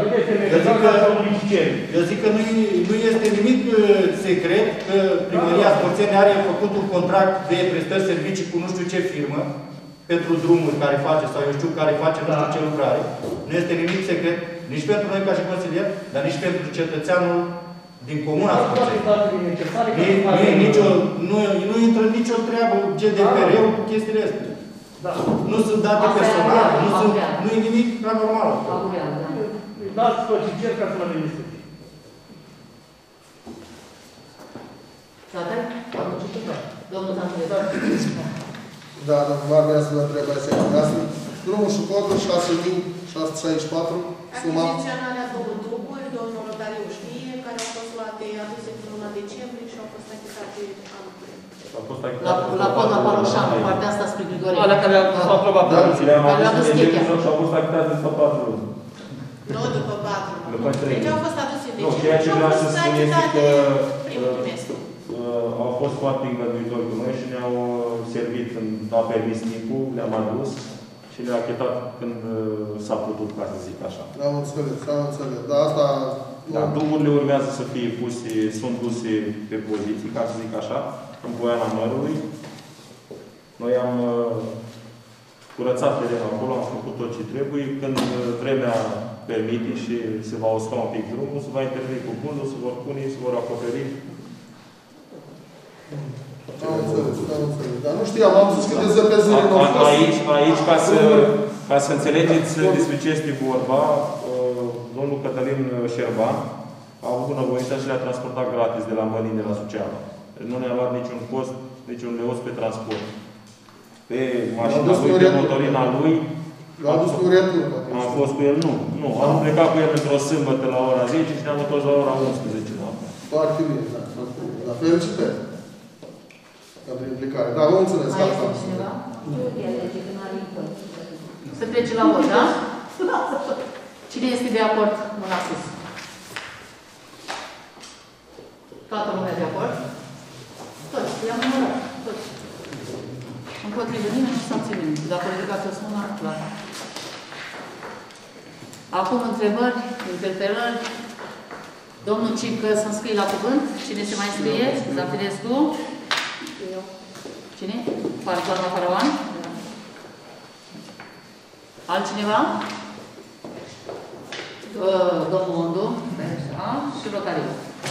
zic că nu este nimic secret că Primăria Scorțeni are făcut un contract de prestări servicii cu nu știu ce firmă pentru drumuri care face, sau eu știu care face nu știu ce lucrare. Nu este nimic secret, nici pentru noi ca și consilieri, dar nici pentru cetățeanul din comuna Scorțeni. Nu intră nicio treabă GDPR-ul cu chestiile astea. Nu sunt date personale, nu e nimic anormal. Dați tot și cer ca să mă liniștiți. Domnul Tantuletor. Da, domnul vrea să vă întreb asemenea. Drumul Șucotul, 6.664, suma... Achiziționarea două drumuri, domnul Rotariu știe, care au fost luate aduse în luna decembrie și au fost achitate anul curent. La Poda Paloșanu, partea asta spre Grigore. Alea care au aprobat. Care au adus chechea. Și au fost achitate după 4 luni. Nu după 4 luni. După 3 luni. Deci au fost aduse în decembrie. Ceea ce vreau să spun este că au fost foarte îngăduitori cu noi și ne-au servit când a permis timpul, le-am adus și le-a achitat când s-a putut, ca să zic așa. Am înțeles. Dar asta... Da, drumurile urmează să fie puse, sunt duse pe poziții, ca să zic așa, în Poiana Mărului. Noi am curățat terenul acolo, am făcut tot ce trebuie. Când vremea permite și se va usca un pic drumul, se va interveni cu bundul, se vor pune, se vor acoperi. Am înțeles. Dar nu știam, am zis că de zăpezire nu au fost. Aici, ca să înțelegeți despre ce este vorba, domnul Cătălin Șerban a avut bunăvoința și le-a transportat gratis de la Mălin, de la Suceava. Deci nu ne-a luat niciun cost, niciun leos pe transport. Pe mașina lui, pe motorina lui. L-a dus cu retur. Am fost cu el, nu. Am plecat cu el într-o sâmbătă la ora 10 și ne-am întors la ora 11 noaptea. Foarte bine, da. La felicitări. Pentru implicare. Da, vă mulțumesc. Mai este cineva? Să trece la vot, da? Cine este de acord? Mâna sus. Toată lumea de acord? Toți. I-am numărat. Toți. Împotrivă nimeni și s-a ținut. Dacă ridicați o mână, clar. Acum întrebări, interpelări. Domnul Cică să înscrie la cuvânt. Cine se mai înscrie? Zafirescu. Cine? Doamna Faraon? Altcineva? Domnul Mondu. Și Rotariu.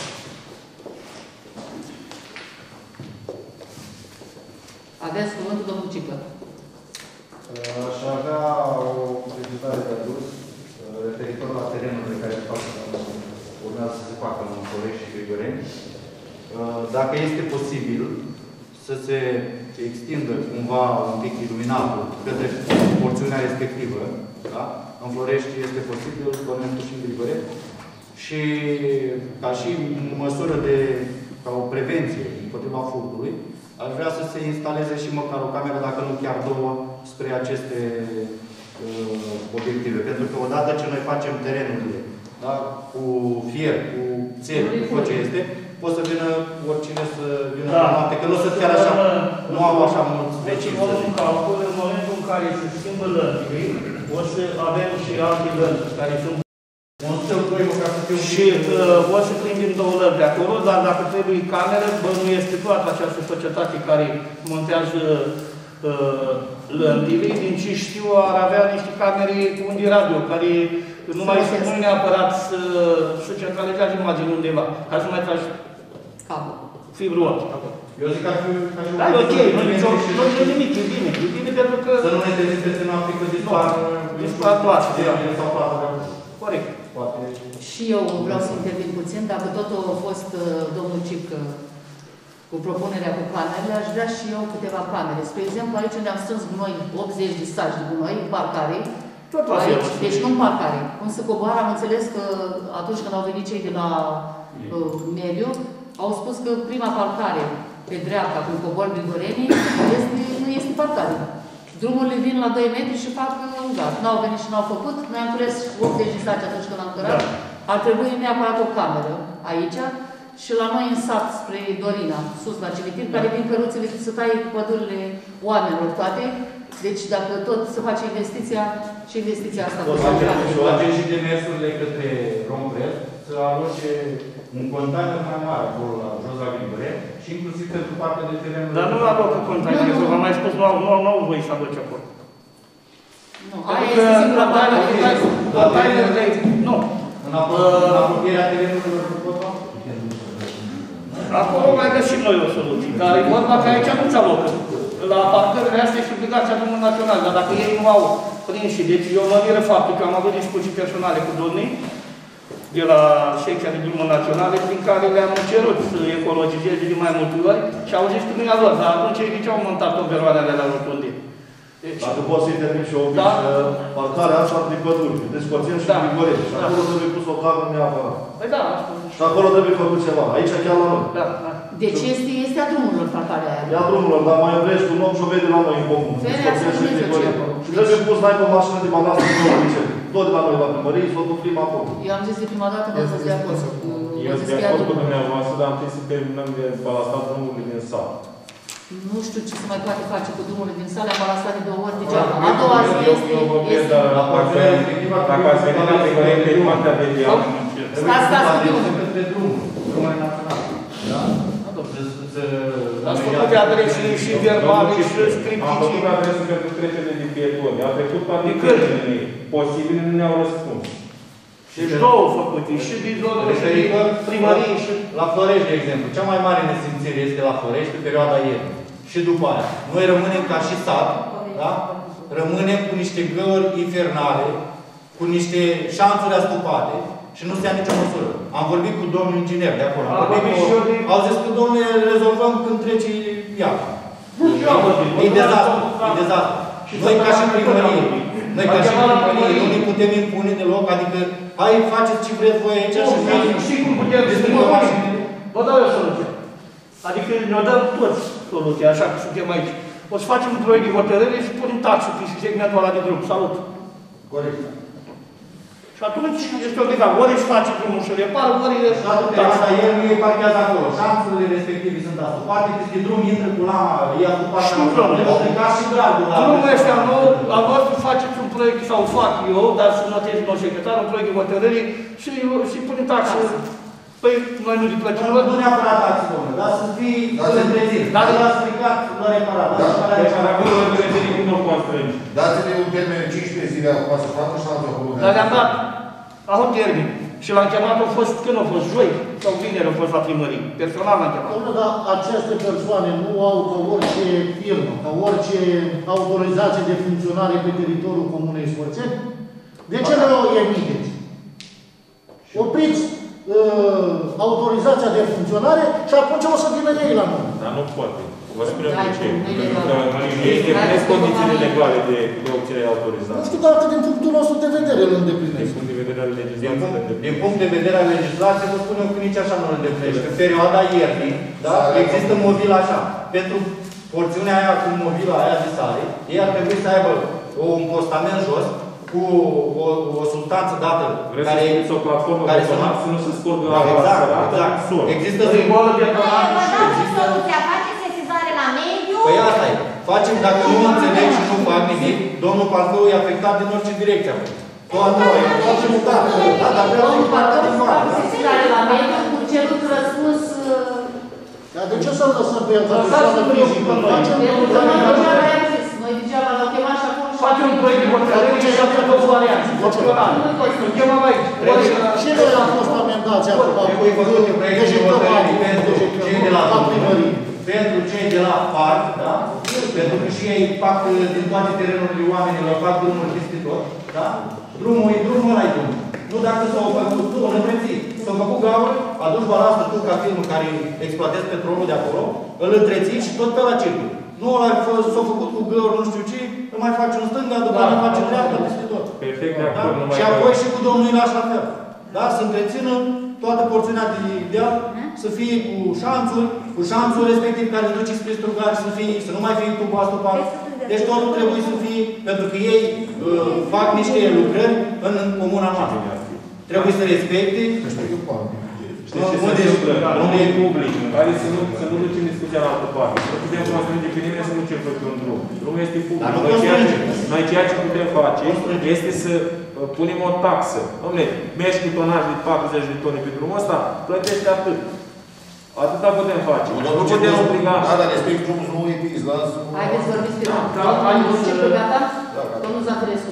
Aveți cuvântul, domnul Cică. Aș avea o precizare de adus referitor la terenurile care fac o urmează să se facă în Florești și Grigoreni, dacă este posibil să se extindă cumva un pic iluminatul către porțiunea respectivă, da? În Florești este posibil, Bănești și în Grigoreni, și ca și măsură ca o prevenție împotriva furtului, aș vrea să se instaleze și măcar o cameră, dacă nu chiar două, spre aceste obiective. Pentru că odată ce noi facem terenurile, da, cu fier, cu țevi, cu tot ce este, poate să vină oricine să vină la noapte, că nu sunt chiar așa, nu au așa mulți vecini. În momentul în care se schimbă lăntile, o să avem și alte lănți care sunt și o să prindem două lămpi de acolo, dar dacă trebuie cameră, nu este toată această societate care montează lămpile. Din ce știu, ar avea niște camere cu unde radio, care nu neapărat să centralizează imaginea undeva, ca să mai faci fibru optic acolo. Eu zic că ar fi da, e ok, nu e nimic, e bine pentru că... Să nu ne trezim peste noapte că dispar toate. Corect. Și eu vreau să intervin puțin. Dacă totul a fost domnul Cic cu propunerea cu camerele, aș vrea și eu câteva camere. Spre exemplu, aici unde am strâns gunoi, 80 de saci de gunoi, în parcare. Aici, deci nu în parcare. Cum să coboară, am înțeles că atunci când au venit cei de la mediu, au spus că prima parcare pe dreapta, când cobor Grigorenii, nu este parcare. Drumurile vin la 2 metri și fac ugat. N-au venit și n-au făcut. Noi am cules 80 de saci atunci când am cărat. Da. Ar trebui neapărat o cameră aici și la noi în sat, spre Dorina, sus la cimitir, care vin căruțele să taie pădurile oamenilor toate. Deci dacă tot se face investiția, și investiția asta. O să facem și demersurile către Romprel să aloce un container mai mare acolo la jos la Grigoreni și inclusiv pentru partea de teren. Dar nu alocă container, că v-am mai spus, nu au voie să aloce acolo. Nu, aia este singura parte. Containerele, nu. În apropierea terenurilor de pot. Acolo mai găsim noi o soluție, dar e vorba că aici nu-ți alocă. La parcările astea este obligația Drumului Național, dar dacă ei nu au prins și deci eu mă miră faptul că am avut discuții personale cu domnii de la secția de Drumul Naționale, prin care le-am cerut să ecologizeze de mai multe ori și au zis că nu i-a lor, dar atunci ei de ce au montat toberoanele la rotunde? Deci, dacă poți să intervin și eu, parcarea asta de păduri, despărțim și Grigoreni. Și acolo trebuie pus o cameră neapărat. Păi da, asta. Și acolo trebuie făcut ceva. Aici chiar la noi. Da. Deci este a drumurilor parcarea aia. E a drumurilor, dar mai vreți un om și o vede la noi în comun. Și trebuie pus n-ai pe mașină de balastă în două liceu. Tot de la noi la primărie, s-o duclim acolo. Eu am zis de prima dată că să-ți de acord. Eu sunt de acord cu dumneavoastră, dar am trebuit să terminăm de balastat drumurile din sat. Nu știu ce se mai poate face cu drumurile din sale, am balastat de 2 ori degeaba. A doua zi este... Dacă ați venit la Grigoreni, pe partea de viață. Stați cu drumul. Drumul național. Da? Ați făcut de adrese și verbale și scriptice. Am făcut adrese pentru trecere de pietoni. Am trecut toate cărțile posibile, nu ne-au răspuns. Și două făcute, și bizonul și primării și... La Florești, de exemplu, cea mai mare nesimțire este la Florești în perioada iernii. Și după aia. Noi rămânem ca și sat, da? Rămânem cu niște găuri infernale, cu niște șanțuri astupate și nu se ia nicio măsură. Am vorbit cu domnul inginer de acolo. Au zis că, domnule, rezolvăm când trece iarna. E dezastru. E dezastru. Noi ca și primărie, nu ne putem impune deloc, adică hai, faceți ce vreți voi aici și noi... Și cum putem distribui mașinile? Vă dau eu soluția. Adică ne-o dăm toți soluția, așa că suntem aici. O să facem un proiect de hotărâre și punem taxul pe segmentul ăla de drum. Salut! Corect. Și atunci este obligat. Ori își face drumul și repară, ori își... Dar el nu e parchează acolo. Șanțurile respective sunt astupate, peste drum intră cu lama, e astupat. Știu, domnule. Au plecat și dragul la... Drumul ăștia nou, al vostru faceți un proiect, sau fac eu, dar să notez domnul secretar, un proiect de hotărâre și punem taxă. Păi, noi nu le plătim. Nu neapărat taxe, domnule, dar să fii întrezit. Dar l-a stricat, l-a reparat. Acolo întreținii cum nu constrângi. Dați-ne un termen de 15 zile acum să facă și altă acolo. Dar le-am dat. Au termen. Și l-am chemat, a fost, când a fost joi sau vineri, a fost la primărie. Personal l-am chemat. Dar aceste persoane nu au ca orice firmă, ca orice autorizație de funcționare pe teritoriul Comunei Sforțeni? De ce nu o emiteți? Opriți autorizația de funcționare și atunci o să vină ei la noi. Dar nu poate. Vă spunem de ce. Pentru că ei îndeplinesc condițiile legale de obținere autorizației. Nu știu dacă din punctul nostru de vedere îl îndeplinesc. Din punct de vedere al legislației. Din punct de vedere al legislației, vă spunem că nici așa nu îl îndeplinește. În perioada iernii, da? Există mobilă așa. Pentru porțiunea aia cu mobila aia de sare, ei ar trebui să aibă un postament jos cu o substanță dată. Vreți să spuneți o platformă care să nu se scurgă exact. Există soluția, face sesizare la mediu. Păi asta e. Facem, dacă nu înțeleg și nu fac nimic, domnul Parcău e afectat din orice direcție. Toată facem un dat. Da, dar vreau să-i facă din față. Sesizare la mediu, cu cerut răspuns. Dar de ce să-l lăsăm pe el? Noi degeaba l-au chemat și acum face un proiect de hotărâre și a făcut o variantă. Îl chemăm aici. Și noi am fost amendați acum. Trebuie făcut un proiect de hotărâre pentru cei de la primărie. Pentru cei de la parc, da? Pentru că și ei fac din toate terenurile oamenilor, fac drumul peste tot, da? Drumul ăla e drumul. Nu dacă s-au făcut, nu, în întreții. S-au făcut gaură, aduci balastă tu ca firmă care exploatează petrolul de acolo, îl întreții și tot pe la circul. Nu ăla s-au făcut cu găuri, nu știu ce, îl mai face în stânga, după aceea face dreapta, peste tot. Perfect, de acord. Și apoi și cu domnul Ilaș la fel. Da? Să întrețină toată porțiunea de deal, să fie cu șanțuri respectiv care duce spre strugari, să nu mai fie tubul astupat. Deci totul trebuie să fie, pentru că ei fac niște lucrări în comuna noastră. Trebuie să respecte. Unde e public, în care să nu ducem discuția la altă parte. Nu putem constrânge pe nimeni să nu circulă pe un drum. Drumul este public. Noi ceea ce putem face este să punem o taxă. Dom'le, mergi cu tonaj de 40 de tone pe drumul ăsta, plătește atât. Atâta putem face. Nu putem obliga. Da, dar respect drumul nu e pis, lasă. Haideți să vorbiți pe rând. Domnul Zahărescu.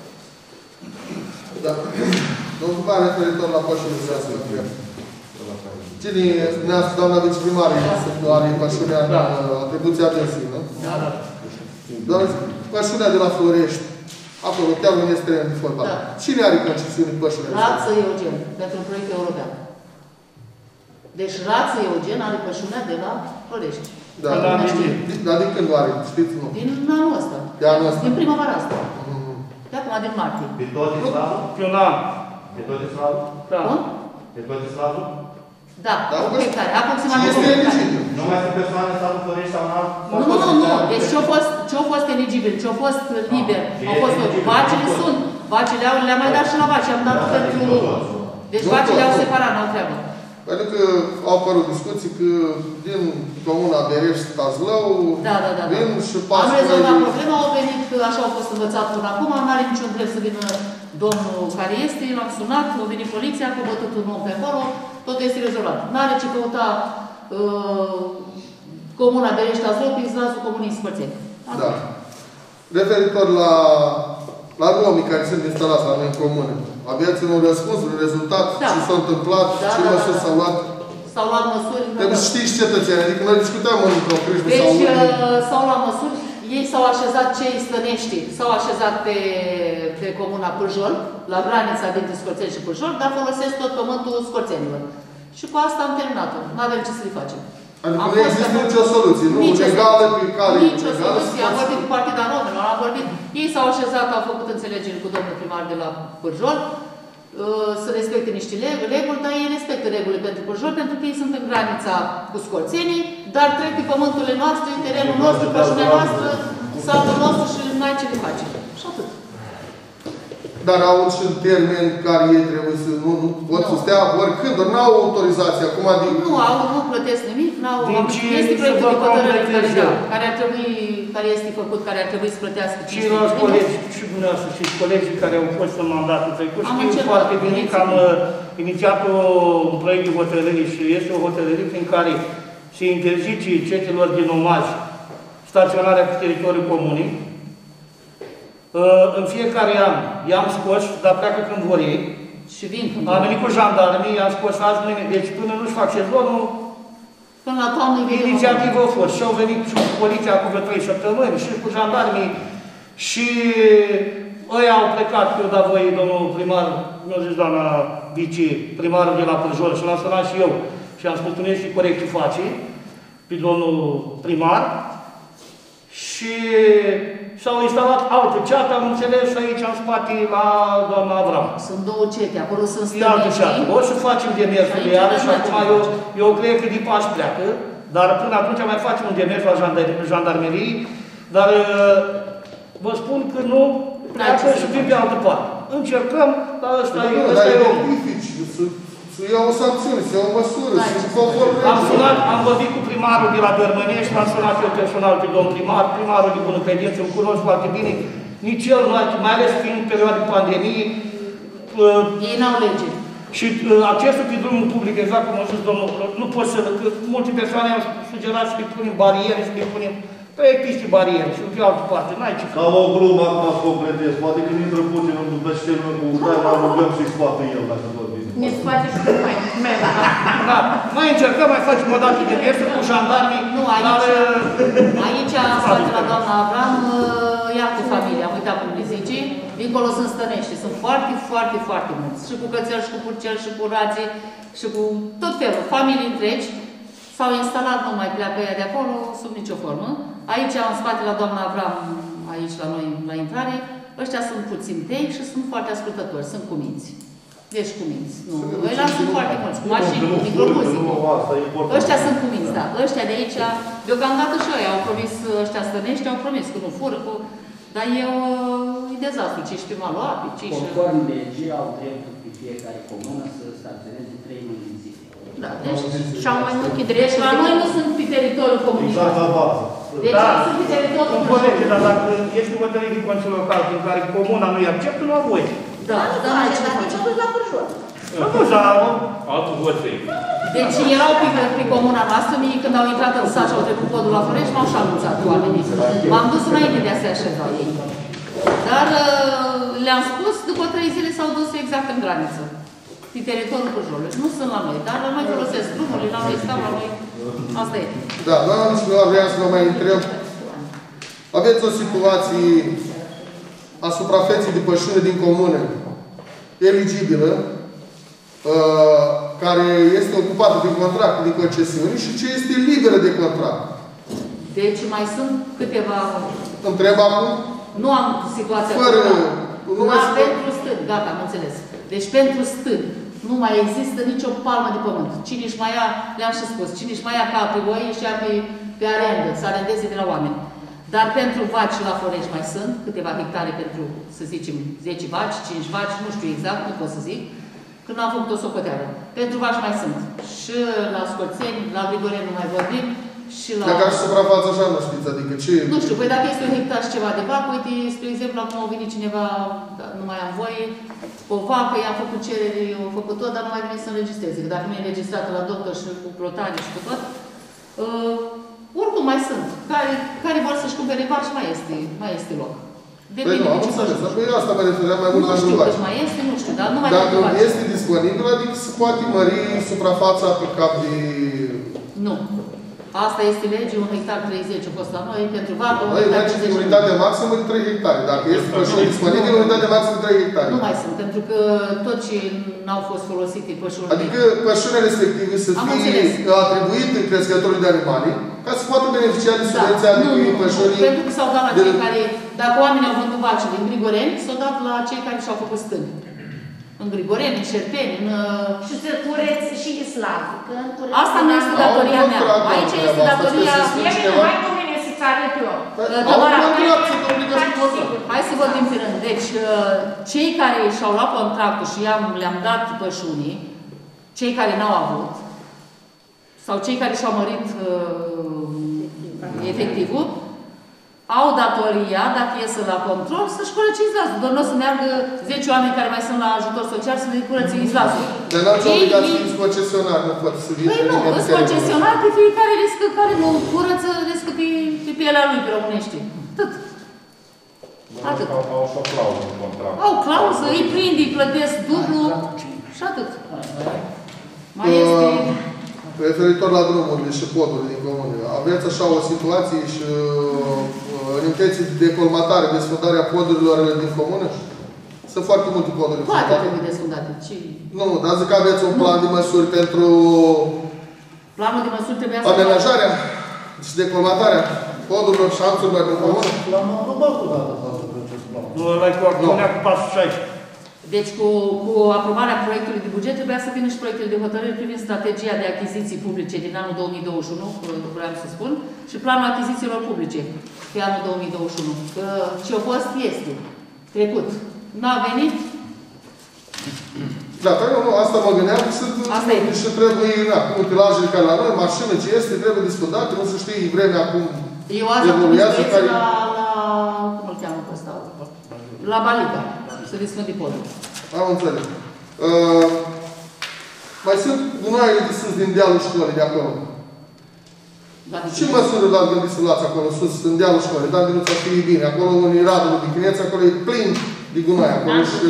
Da. Domnul Cupan, referitor la pășile de șase. Cine ne-a spus, doamna viceprimar, are pășunea în atribuția dânsii, nu? Da, da. Doar pășunea de la Florești, acolo, chiar unde este teren de fotbal. Da. Cine are concesiune pășunea? Rață Eugen, pentru un proiect european. Deci Rață Eugen are pășunea de la Florești. Da, dar din când o are? Știți, nu? Din anul ăsta. De anul ăsta? Din primăvara asta. De acum, din martie. Pe tot Islavul? Pe un an. Pe tot Islavul? Da. Pe tot Islavul? Da, fiecare. Aproximativ fiecare. Nu mai sunt persoane în statul Florești sau în alt? Nu. Deci ce-au fost eligibil, ce-au fost liber, au fost vacile sunt. Vacile le-am mai dat și la vaci, am dat pentru... Deci vacile au separat, n-au treabă. Pentru că au apărut discuții că din comuna Bereș și Tazlău vin și pasă... Am rezolvat problema, au venit, așa au fost învățat până acum, n-are niciun drept să vină domnul care este, l-am sunat, a venit poliția, a bătut un om pe acolo, totul este rezolvat. N-are ce căuta comuna Bereș și Tazlău, prin Zlazul Comunii Spărțeni. Da. Referitor la romii care sunt instalați la noi în comună. Aveți un răspuns, un rezultat, ce s-a întâmplat, ce măsuri s-au luat? S-au luat măsuri. Trebuie să știți cetățenii, adică noi discutăm într-o crâșmă sau... Deci s-au luat măsuri, ei s-au așezat, cei stănești, s-au așezat pe comuna Pârjol, la granița dintre Scorțeni și Pârjol, dar folosesc tot pământul scorțenilor. Și cu asta am terminat-o. Nu avem ce să le facem. Adică nu există nicio soluție, nu legală pe care... Nicio soluție. Am vorbit cu Partida Românilor, am vorbit. Ei s-au așezat, au făcut înțelegeri cu domnul primar de la Pârjol, să respecte niște reguli, dar ei respectă regulile pentru Pârjol, pentru că ei sunt în granița cu scorțenii, dar trec pe pământurile noastre, terenul nostru, pășunea noastră, satul nostru și n-ai ce le face. Și atât. Dar au și un termen care ei trebuie să nu pot să stea oricând, dar n-au autorizație. Acum nu plătesc nimic, este proiectul de hotărâre care este făcut, care ar trebui să plătească 5.000 de lei. Și colegi, și dumneavoastră, și colegii care au fost în mandatul trecut, știu foarte bine că am inițiat un proiect de hotărâre și este o hotărâre prin care se interzice cetelor din omaj staționarea pe teritoriul comunii. În fiecare an i-am scos, dar pleacă când vor ei. Și vin când am venit cu jandarmii, i-am scos azi, mâine. Deci până nu-și fac sezonul, până la toamnă inițiativă a fost. Și au venit și cu poliția cu vreo 3 săptămâni, și cu jandarmii. Și ăia au plecat, eu da voi, domnul primar, mi-a zis doamna viceprimarul de la Pârjol și l-am sunat și eu și am spus, nu este corect ce face, pe domnul primar, și s-au instalat alte ceate, am înțeles, aici în spate la doamna Avram. Sunt două cete, acolo sunt stăniștii. O să facem demersul de iară și acum eu cred că de Paști pleacă, dar până atunci mai facem un demers la jandarmerie, dar vă spun că nu pleacă și vin pe altă parte. Încercăm, dar ăsta e omul. Să iau o sancțiune, să iau o măsură, să conform. Am vorbit cu primarul de la Dărmănești, l-am sunat eu personal pe domnul primar, primarul de bună credință, îl cunosc foarte bine, nici el, mai ales fiind în perioada de pandemie. Ei n-au lege. Și accesul pe drumul public, exact cum a zis domnul, nu poți să, că multe persoane au sugerat să le punem bariere, să le punem 3 piste bariere și pe altă parte, n-ai ce. Ca o glumă, acum să completez, poate când intră Putin în Băștenul cu Ucraina, rugăm să-i scoată el, dacă tot bine. Ne scoate și cu mai. Da, mai încercăm, mai facem o dată de mers cu jandarmii. Nu, aici am spate la doamna Avram, ea cu familia, am uitat cum le zice, dincolo sunt stănești, sunt foarte, foarte, foarte mulți. Și cu cățeli, și cu purceli, și cu rații, și cu tot felul, familii întregi. S-au instalat, nu mai pleacă ea de acolo, sub nicio formă. Aici, în spate la doamna Avram, aici la noi, la intrare, ăștia sunt puțin tei și sunt foarte ascultători, sunt cuminți. Deci cuminți. Nu, ăia sunt foarte mulți, cu mașini, cu microbuze. Ăștia sunt cuminți, da. Ăștia de aici, deocamdată și ăia au promis, ăștia stănești, au promis că nu fură, dar eu, e dezastru, ce și pe malul apii, ce și... Conform legii, au dreptul pe fiecare comună să staționeze 3 luni în zi. Da, deci și-au mai multe drepturi. La noi nu sunt pe teritoriul comunității. Exact la bază. Deci sunt pe teritoriul comunității. Dar dacă este hotărâre din Consiliul Local în care comuna nu-i acceptă, nu au voie. Da, dar nici au dus la Pârjol. Altul voie. Deci erau pe comuna noastră, mie când au intrat în sat și au trecut podul la Florești, m-au și anunțat oamenii. M-am dus înainte de a se așeza ei. Dar le-am spus, după 3 zile s-au dus exact în graniță. Pe teritoriul Pârjolului. Nu sunt la noi, dar la noi folosesc drumurile, la noi stau, la noi... Asta e. Da, doamna viceprimar, vreau să vă mai întreb. Aveți o situație a suprafeței de pășune din comună eligibilă, care este ocupată din contract, din concesiuni și ce este liberă de contract. Deci mai sunt câteva... Întreb acum? Nu am situația pentru stând, gata, am înțeles. Deci pentru stând nu mai există nicio palmă de pământ. Cine își mai ia, le-am și spus, cine își mai ia ca pe oi, își ia pe arendă, să arendeze de la oameni. Dar pentru vaci la Florești mai sunt câteva hectare pentru, să zicem, 10 vaci, 5 vaci, nu știu exact, nu pot să zic, că nu am făcut o socoteală. Pentru vaci mai sunt. Și la Scoțeni, la Grigoreni nu mai vorbim, și la... Dacă aș suprafață așa, nu știți, adică ce... Nu știu, păi dacă este un hectar și ceva de vacă, uite, spre exemplu, acum a venit cineva, nu mai am voie, cu o vacă, i-am făcut cerere, eu am făcut tot, dar nu mai vine să înregistreze. Că dacă nu e înregistrată la doctor și cu plotare și cu tot, oricum mai sunt. Care vor să-și cumpere vaci, mai este loc. Păi nu, am înțeles. Păi asta mă refeream mai mult pentru vaci. Nu știu, mai este, nu știu, dar nu mai dacă este disponibil, adică se poate mări suprafața pe cap de... Nu. Asta este legea, 1 hectar 30 a fost la noi, pentru vacă, 1 hectar 30. Noi unitate maximă de 3 hectare. Dacă este pășune disponibil, unitate maximă de 3 hectare. Nu mai sunt, pentru că tot ce n-au fost folosite pășunile... Adică pășunile respective să fie atribuite crescătorului de animale, ca să poată beneficia de subvenția pășunii... Pentru că s-au dat la cei care... Dacă oamenii au vândut vacile în Grigoreni, s-au dat la cei care și-au făcut stâni. În Grigoreni, în Șerpeni, în... Și să cureți și islamul. Asta nu este datoria mea. Aici este datoria... Mai convine să-ți arăt eu. Hai să vorbim pe rând. Deci, cei care și-au luat contractul și le-am dat pășunii, cei care n-au avut, sau cei care și-au mărit efectivul, au datoria, dacă iesă la control, să-și curățe izlazul. Doar nu o să meargă 10 oameni care mai sunt la ajutor social să le curățe izlazul. Dar n-ați obligat să fiți concesionari, nu poate să vină. Păi nu, sunt concesionari pe fiecare riscă care nu curăță, riscă pe pielea lui, pe românește. Atât. Au și o clauză în contract. Au clauză, îi prind, îi plătesc dublu și atât. Mai este... Referitor la drumurile și podurile din comună, aveți așa o situație și în intenție de decolmatare, desfundarea podurilor din comună? Sunt foarte multe coduri. Toate trebuie desfundate. Nu, dar zic că aveți un plan de măsuri pentru planul de măsuri trebuia să... amenajarea și decolmatarea codurilor și anțurilor din comună? Planul aprobat odată față de acest plan. Nu, ăla-i cu acțiunea cu pasul 16. Deci, cu aprobarea proiectului de buget, trebuia să vină și proiectele de hotărâri privind strategia de achiziții publice din anul 2021, vreau să spun, și planul achizițiilor publice pe anul 2021. Ce a fost, este. Trecut. N-a venit. Da, dar nu, asta mă gândeam, și trebuie, cu utilajele care la noi, mașină, ce este, trebuie discutate, nu se știe vremea acum. Eu azi am pus băieții la, cum îl cheamă pe ăsta? La Balica, să discută podul. Am înțeles. Mai sunt gunoaiele de sus din dealul școlii de acolo. Ce măsură l-ați gândit să luați acolo sus, în dealul școlii? Dar gândiți să fie bine. Acolo în Radul din Chineț, acolo e plin de gunoi. Acolo și...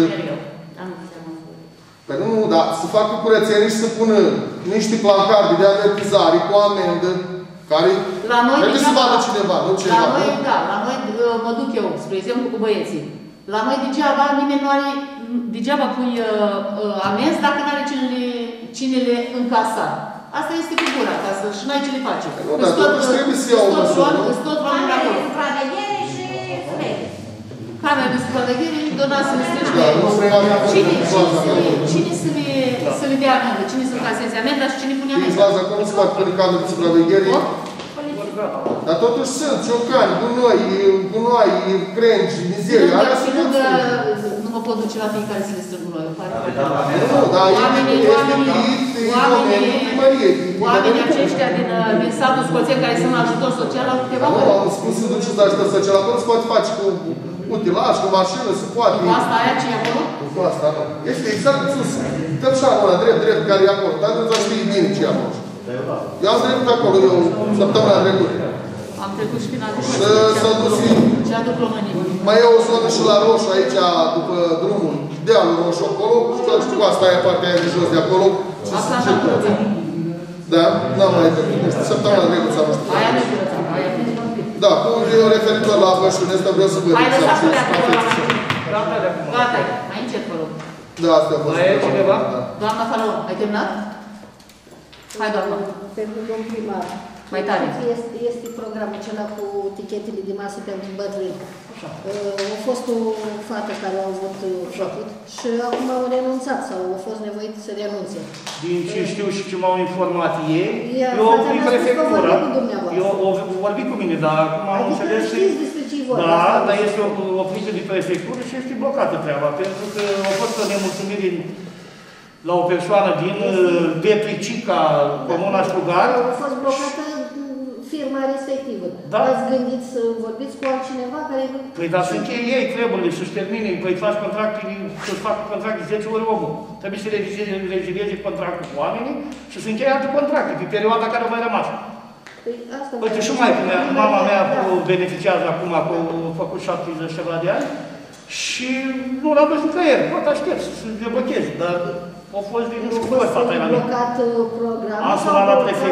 Păi nu, dar să facă curățenie și să pună niște plancarde de avertizare cu amendă, care trebuie să vadă cineva, nu cineva. La noi, da, la noi mă duc eu, spre exemplu, cu băieții. La noi degeaba nimeni nu are, degeaba pui amenzi dacă nu are cine le încasa. Asta este figura, ca să și n-ai ce le face. Nu, dar totuși trebuie să iau o măsură, nu? Îți tot luăm de acolo. Supraveghere și frege. Camera de supraveghere, donați să le strici pe ei. Cine să le dea amendă? Cine să încaseze amendă și cine pune amendă? Din faza acolo se poate pune camera de supraveghere. Dar totuși sunt ciocani, gunoi, crengi, mizerii. Nu mă pot duce la fiecare să le strâng gunoiul. Nu, dar oamenii aceștia din satul scoțen care sunt la ajutor social au câteva Nu, am spus să duceți la ajutor social. Acolo se poate face cu utilaj, cu mașină, se poate. Cu asta aia ce e acolo? Cu asta, nu. Este exact sus. Tăpșanul ăla, drept, care e acolo. Dar nu să știi bine ce e acolo. Eu am trecut acolo, eu, săptămâna trecută. Am trecut și prin alte s-a dus și aduc românii. Mai e o zonă și la Roșu, aici, după drumul, dealul Roșu acolo, și cu asta e partea aia de jos de acolo. Asta n-am curățat. Da? N-am mai trecut, nu știu, săptămâna trecută s-a văzut. Aia nu curățat, aia nu. Da, eu referitor la Bășunea asta vreau să văd. Hai, lăsați-le acolo la mașină. Gata de acum. Gata, mai încet, vă rog. Da, asta a fost. Mai e cineva? Doamna Faraon, ai terminat? Hai, doamna. Pentru domn primar. Mai tare. Este programul acela cu tichetele de masă pentru bătrâni. A fost o fată care au avut făcut și acum au renunțat sau au fost nevoit să renunțe. Din ce știu și ce m-au informat ei, eu au oprit prefectura. Eu au vorbit cu mine, dar acum am înțeles că... Da, dar este oprită de prefectură și este blocată treaba, pentru că au fost o nemulțumire la o persoană din Petricica, comuna Strugar. A fost blocată firma respectivă. Da. Ați gândit să vorbiți cu altcineva care... Păi dar să încheie ei treburile, să-și termine, păi faci contractele, să-și facă contracte 10 ori omul. Trebuie să rezilieze contractul cu oamenii și să încheie alte contracte, pe perioada care a mai rămas. Uite, și mama mea beneficiază acum, a făcut 70 ceva de ani și nu l-am văzut că el, pot aștept să se deblochez, dar au fost din nu știu cum fata la mine. Am sunat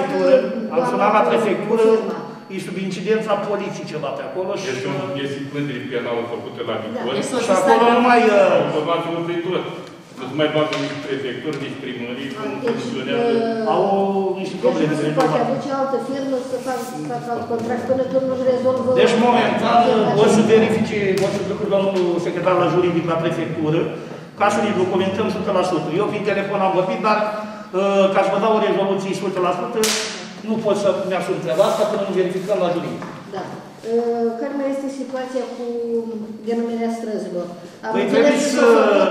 la prefectură, e sub incidența poliției ceva pe acolo și... Este plângere penală făcută la Victor. Și acolo nu mai... Automat următor. Nu se mai bagă nici prefectură, nici primărie, cum funcționează. Au niște probleme de rezolvat. Poate aduce altă firmă să facă alt contract până când nu-și rezolvă... Deci, momentan, o să verifice, o să duc domnul secretar la juridic la prefectură, ca să ne documentăm 100%. Eu prin telefon am vorbit, dar ca să vă dau o rezoluție 100%, nu pot să mi-asum treaba asta până nu verificăm la juridic. Da. Care mai este situația cu denumirea străzilor? Păi trebuie să,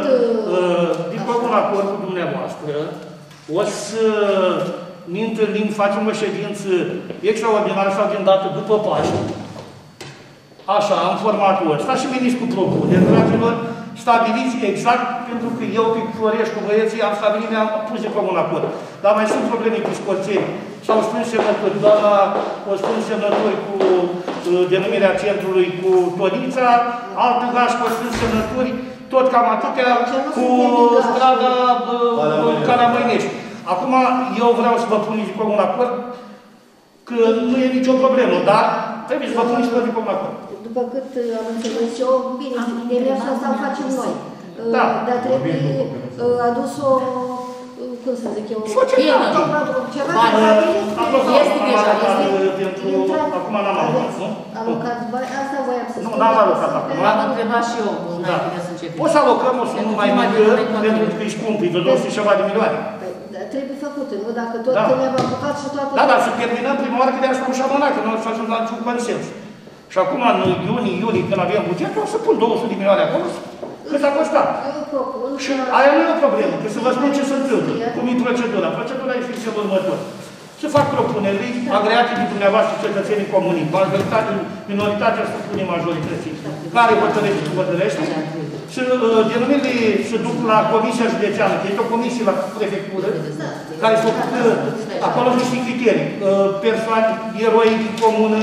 din un acord cu dumneavoastră, o să ne întâlnim, facem o ședință extraordinară sau din dată după Paște. Așa, în formatul ăsta și veniți cu propuneri, dragilor, stabiliți exact, pentru că eu pe Florești cu băieții am stabilit, ne-am pus de comun acord. Dar mai sunt probleme cu scorțeni. S-au strâns semnături, doamna o strâns semnături cu denumirea centrului cu Tonița, altă gaș o strâns semnături, tot cam atâtea, cu strada Caramăinești. Acum, eu vreau să vă puneți de comun acord, că nu e nicio problemă, dar trebuie să vă puneți de comun acord. După cât am înțeles eu, bine, demersul ăsta îl facem noi. Da. Dar trebuie adus o, cum să zic eu, ceva este deja, acum n-am alocat, nu? Alocat, asta voiam să spun. Nu, n-am alocat acum. V-am întrebat și eu, înainte să începem. O să alocăm o sumă mai mică, pentru că e scump, îi dă 200 ceva de milioane. Trebuie făcută, nu? Dacă tot ne-am apucat și toată... Da, dar să terminăm prima oară că de-aia spun și amânat, că nu o să ajung la niciun consens. Și acum, în iunie, când avem buget, o să pun 200 de milioane acolo, cât a costat. Și aia nu e o problemă, că să vă spun ce se întâmplă, cum e procedura. Procedura e fix în următor. Se fac propuneri agreate de dumneavoastră cetățenii comuni, minoritatea să pune majorității, care hotărăște, și denumirile se duc la Comisia Județeană, că este o comisie la prefectură, care se ocupă, acolo niște criterii, persoane, eroi din comună,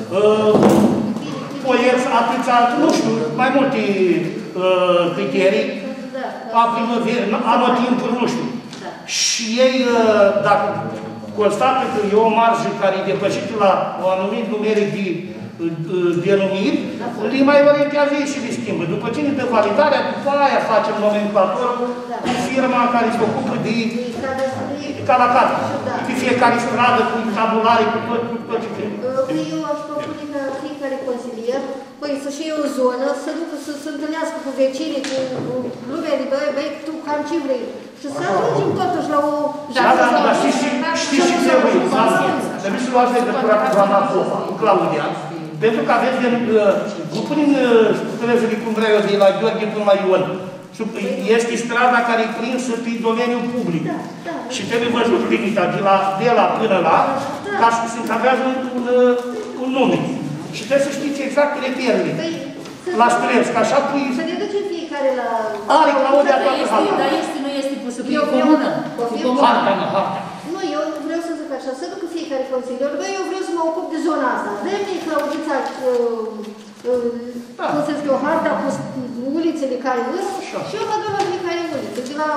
poeți, atâția, nu știu, mai multe criterii, anotimpuri, nu știu. Și ei, dacă constată că e o marjă care e depășită la un anumit numeric de denumiri, le mai orientează și le schimbă. După ce ne dă validarea, după aia facem nomenclatorul cu firma care se ocupă de ca la carte. Pe fiecare stradă, cu tabulare, cu tot ce trebuie. Eu aș propune ca fiecare consilier, să-și iei o zonă, să ducă să se întâlnească cu vecinii, cu lumea de băi, tu cam ce vrei. Și să ajungem totuși la o... Dar știți ce trebuie? Trebuie să luați legătura cu doamna Fofa, cu Claudia, pentru că aveți nu punem străzile cum vreau eu, de la Gheorghe până la Ion. Este strada care e prinsă pe domeniul public. Și trebuie văzut limita de la până la, ca să se încadrează un nume. Și trebuie să știți exact repierele. La Sturenț, că așa pui... Să ne ducem fiecare la... Are Claudia toată harta. Dar nu este pusă pe comună. Harta. Nu, eu vreau să zic așa, să ducă fiecare consilier. Băi, eu vreau să mă ocup de zona asta. Dă-mi Claudița, cum să zic eu, harta cu ulițele care îs și eu mă duc la fiecare uliță. De la...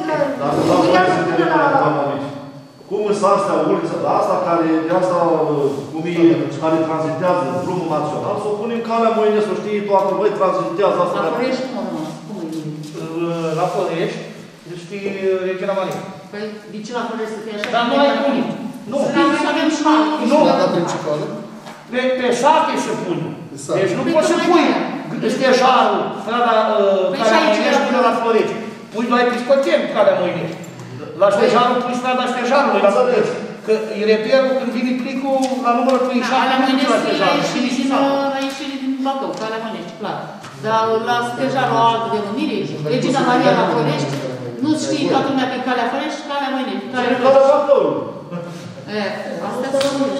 Cum însă astea uliță, dar asta care, de asta, cum e, care tranzitează drumul național, să o punem calea mâine, să știe toată, băi, tranzitează asta. La Florești, cum e? La Florești, este Regina Maria. Păi, de ce la Florești să fie așa? Dar nu ai cum. Nu. Să avem școală. Nu. Strada principală? Pe sate se pune. Deci nu poți să pui stejarul, strada Calea Măinești până la Florești. Pui doar pe Scoțeni Calea Măinești. La stejarul pui strada stejarului, la Florești. Că e reperul când vine plicul la numărul 37, nu duce la stejarul. La ieșire din Bacău, Calea Măinești, clar. Dar la stejarul o altă denumire, Regina Maria la Florești, nu știi toată lumea pe Calea Florești, Calea Măinești. Calea Bacău. Astea sunt...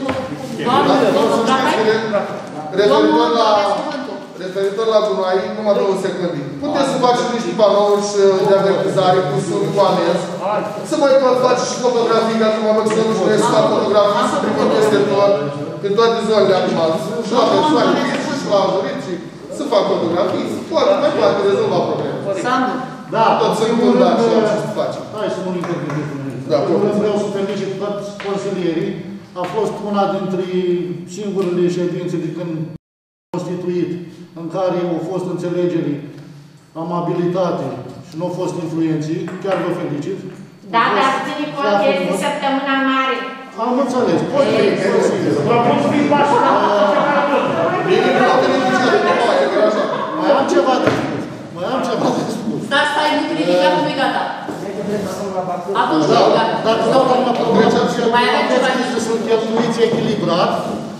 Referitor la gunoi, numai 2 secunde. Puteți să faceți niște panouri de avertizare cu amenzi. Să mai tot faceți și fotografii, că acum văd să nu știu să fac fotografii, să primim peste tot, în toate zonele acum. Și la persoane mici și la ajuriți, să fac fotografii, mai poate rezolva problema. Sandu. Da, tot să întâmplă așa ce să facem. Hai să mă intervinez. Da, vreau să felicit toți consilierii. A fost una dintre singurele ședințe de când constituit, în care au fost înțelegeri, amabilitate și nu au fost influenții. Chiar vă felicit. Da, dar ține cont că este săptămâna mare. Am înțeles. Pot fi. Mai am ceva de spus. Dar stai, nu te ridica, că nu-i gata. Atunci nu e gata. Dacă toată lumea că sunt cheltuiți echilibrat,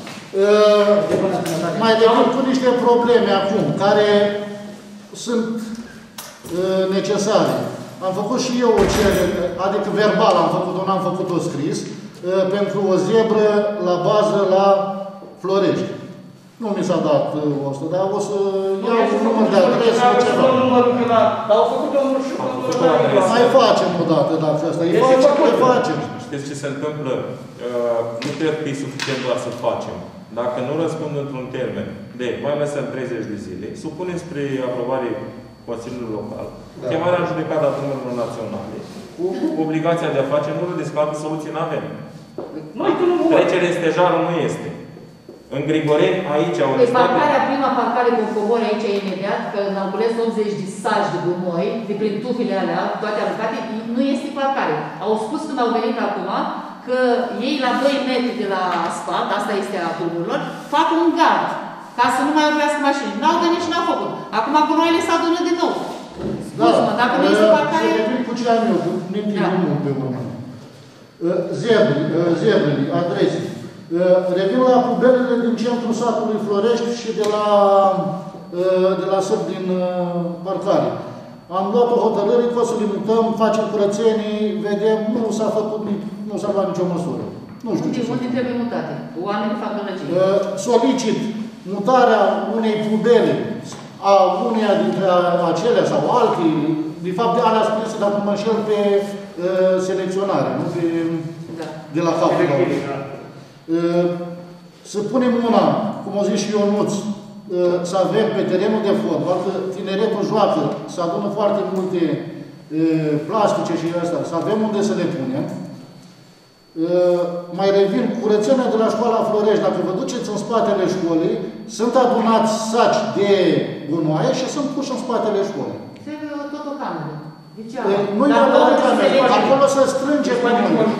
mai decât cu niște probleme acum, care sunt necesare. Am făcut și eu o cerere, adică verbal am făcut-o, n-am făcut-o scris, pentru o zebră la bază la Florești. Nu mi s-a dat asta, dar o să iau un număr de adresă sau ceva. Dar au făcut domnul și mai facem o dată, dacă asta e facem. Știți ce se întâmplă? Nu cred că e suficient doar să facem. Dacă nu răspund într-un termen de mai lăsăm 30 de zile, supunem spre aprobare Consiliului Local, chemarea în judecată a drumurilor naționale, cu obligația de a face numărul de scaltă soluții n-avem. Trecerea în stejarul nu este. În Grigoreni, aici au Păi parcarea, prima parcare cu cobor aici imediat, că înampulez 80 de saci de gunoi, de prin tufile alea, toate aruncate, nu este parcare. Au spus când au venit acum că ei la 2 metri de la asfalt, asta este a drumurilor, fac un gard, ca să nu mai oprească mașini. N-au venit și n-au făcut. Acum gunoile se adună din nou. Spus-mă, dacă nu este parcare... Să revin cu ce am eu, că ne întâlnim pe urmă. Zebrele, adrese. Revin la pubelele din centrul satului Florești și de la săp din parcare. Am luat o hotărâre că o să limităm, facem curățenii, vedem, nu s-a făcut nu s-a luat nicio măsură. Nu știu ce. Unde trebuie mutate? Oamenii fac gălăgie. Solicit mutarea unei pubele a uneia dintre acelea sau alții, de fapt de alea scrise, dacă mă înșel, pe selecționare, nu pe, de la capul. Să punem una, cum o zis și Ionuț, să avem pe terenul de fotbal, că tineretul joacă, să adună foarte multe plastice și astea, să avem unde să le punem. Mai revin, curățenia de la școala Florești, dacă vă duceți în spatele școlii, sunt adunați saci de gunoaie și sunt puși în spatele școlii. Trebuie tot o cameră. Nu e o cameră, acolo se strânge pe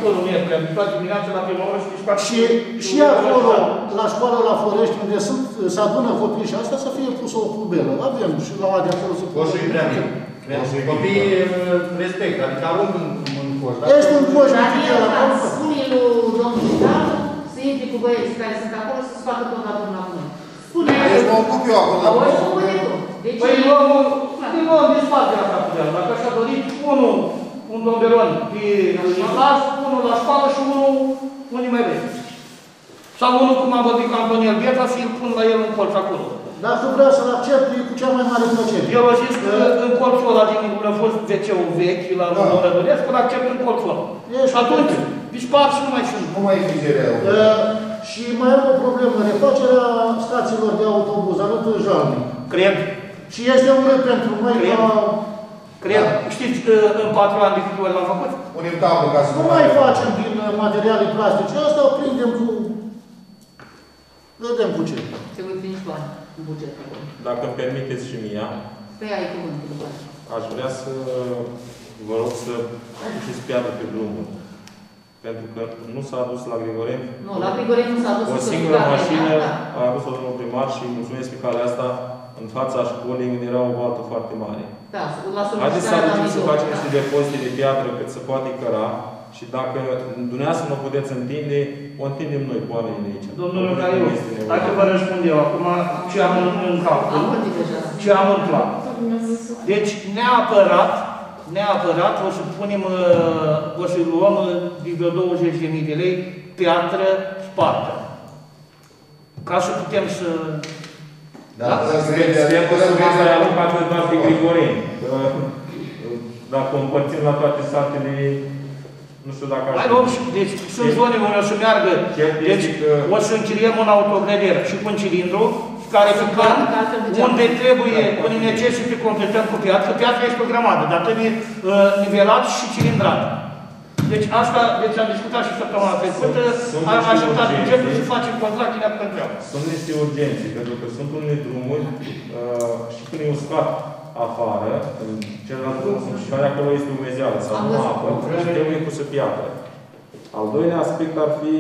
și acolo, la școala la Florești, unde se adună copiii și asta, să fie pusă o pubelă. Avem și la de acolo să pusă. Coșul e prea mic. Copiii respectă, adică arunc în coș. Ești un coș, spune lui domnul Vital să intre cu băieții care sunt acolo să scoată tot la la mână. Spune deci mă ocup eu acolo. Păi luăm din spatele asta cu el. Dacă și-a dorit un domberon pe etaj, unul la școală și unul unde mai vrei. Sau unul, cum am vorbit cu Antonel Bieta, să-l pun la el în colț acolo. Dacă vrea să-l accept, e cu cea mai mare plăcere. Eu am zis că în colțul ăla din unde a fost WC-ul vechi, la Rădărescu, îl accept în colțul ăla. Și atunci, dispar și nu mai sunt. Nu mai e fizerea. Și mai am o problemă, refacerea stațiilor de autobuz, alături Jalnic. Cred. Și este urât pentru noi ca... Cred. Știți că în 4 ani de câte ori l-am făcut? Punem tablă ca să nu mai facem din materiale plastice. Asta o prindem cu... Vedem cu ce. Se voi prinde bani în buget. Dacă îmi permiteți și mie, Păi ai cuvântul. aș vrea să vă rog să duceți piatră pe drumul. Pentru că nu s-a adus la Grigoreni. Nu, la Grigoreni nu s-a adus. O singură mașină a adus-o domnul primar și mulțumesc pe calea asta în fața școlii, unde era o baltă foarte mare. Da, la haideți să aducem să facem niște depozite de piatră cât se poate căra și dacă dumneavoastră nu puteți întinde, o întindem noi cu oamenii de aici. Domnul Raiu, dacă vă răspund eu acum ce am în calcul, ce am în plan. Deci, neapărat o să punem, o să luăm de vreo 20.000 de lei piatră spartă. Ca să putem să... Da? Sper că sunt asta e alocată doar de Grigoreni. Dacă o împărțim la toate satele, nu știu dacă așa. Deci sunt zone unde o să meargă, deci o să închiriem un autogreder și cu un cilindru, care ficăm, unde trebuie, unde necesită completăm cu piatră, piatra este o grămadă, dar trebuie nivelat și cilindrat. Deci asta, am discutat și săptămâna trecută, am așteptat bugetul să facem contract în apă întreabă. Sunt niște urgențe, pentru că sunt unele drumuri și când e uscat afară, în celălalt drum sunt și care acolo este umezeală sau nu apă, și trebuie pusă piatră. Al doilea aspect ar fi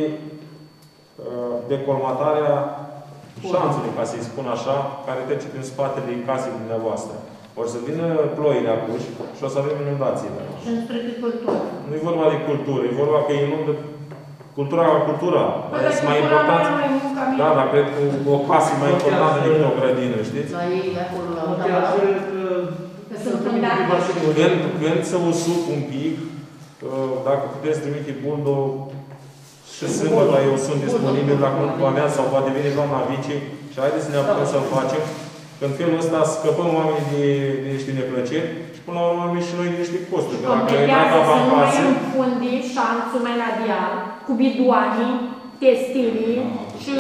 decolmatarea șanțului, ca să-i spun așa, care trece prin spatele casei dumneavoastră. O să vină ploile acuși și o să avem inundațiile. Și despre cultură. Nu e vorba de cultură, e vorba că inundă cultura ca cultura. Este mai important. Da, dar cred că o casă e mai importantă decât o grădină, știți? La ei, acolo, la Când să usuc un pic, dacă puteți trimite buldo și sâmbătă eu sunt disponibil, dacă nu planează sau poate vine doamna Vici și haideți să ne apucăm să-l facem. În felul ăsta scăpăm oamenii de niște neplăceri și până la urmă și noi de niște costuri. Completează să nu mai înfundi șanțul mai la dial, cu bidoanii, testilii și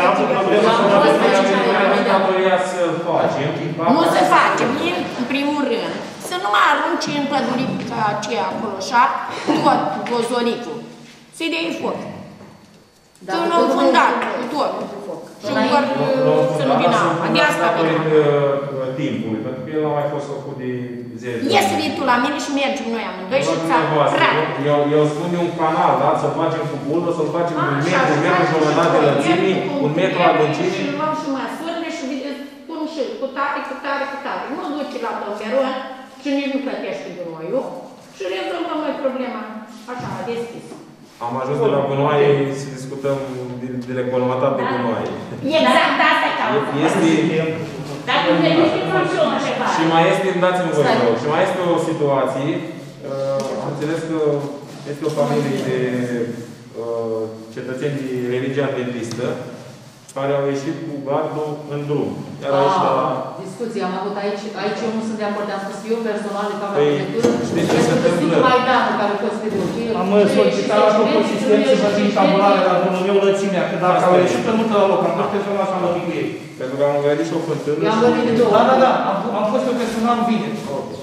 nu se face. În primul rând, să nu mai arunci în pădurica aceea acolo, așa, tot gozoricul. Să-i dai foc. Să nu înfundat, tot. și vor să nu vină apa. De asta vină. Timpului, pentru că el nu a mai fost făcut de 10 de ani. Ies vii tu la mine și mergem noi amândoi și ți-am crac. Eu spun de un canal, da? Să-l facem cu bulă, să-l facem un metru, un metru jumătate de lățimii, un metru adâncimii. Și luăm și măsurile și spun și cu tare, cu tare, cu tare. Nu duci la tomberon și nici nu plătești gunoiul și rezolvăm noi problema așa, deschis. Am ajuns de la gunoaie să discutăm de recolmatat de gunoaie. Exact, asta e cauza. Dacă nu veniți, nu funcționă ceva. Și mai este, dați-mi voi, și mai este o situație, am înțeles că este o familie de cetățeni de religia adventistă care au ieșit cu gardul în drum. Iar aici la... Discuție am avut aici. Aici eu nu sunt de acord. Am spus eu personal de fapt la Păi, legătură. știți ce se întâmplă? Maidanul care a fost pe drum. Am solicitat la consistență să vin tabulare la drumul meu lățimea, că dacă au ieșit pe multe la loc, am fost personal să am vorbit cu ei. Pentru că am găsit și o fântână. I-am vorbit de două. Da, am fost eu personal vineri.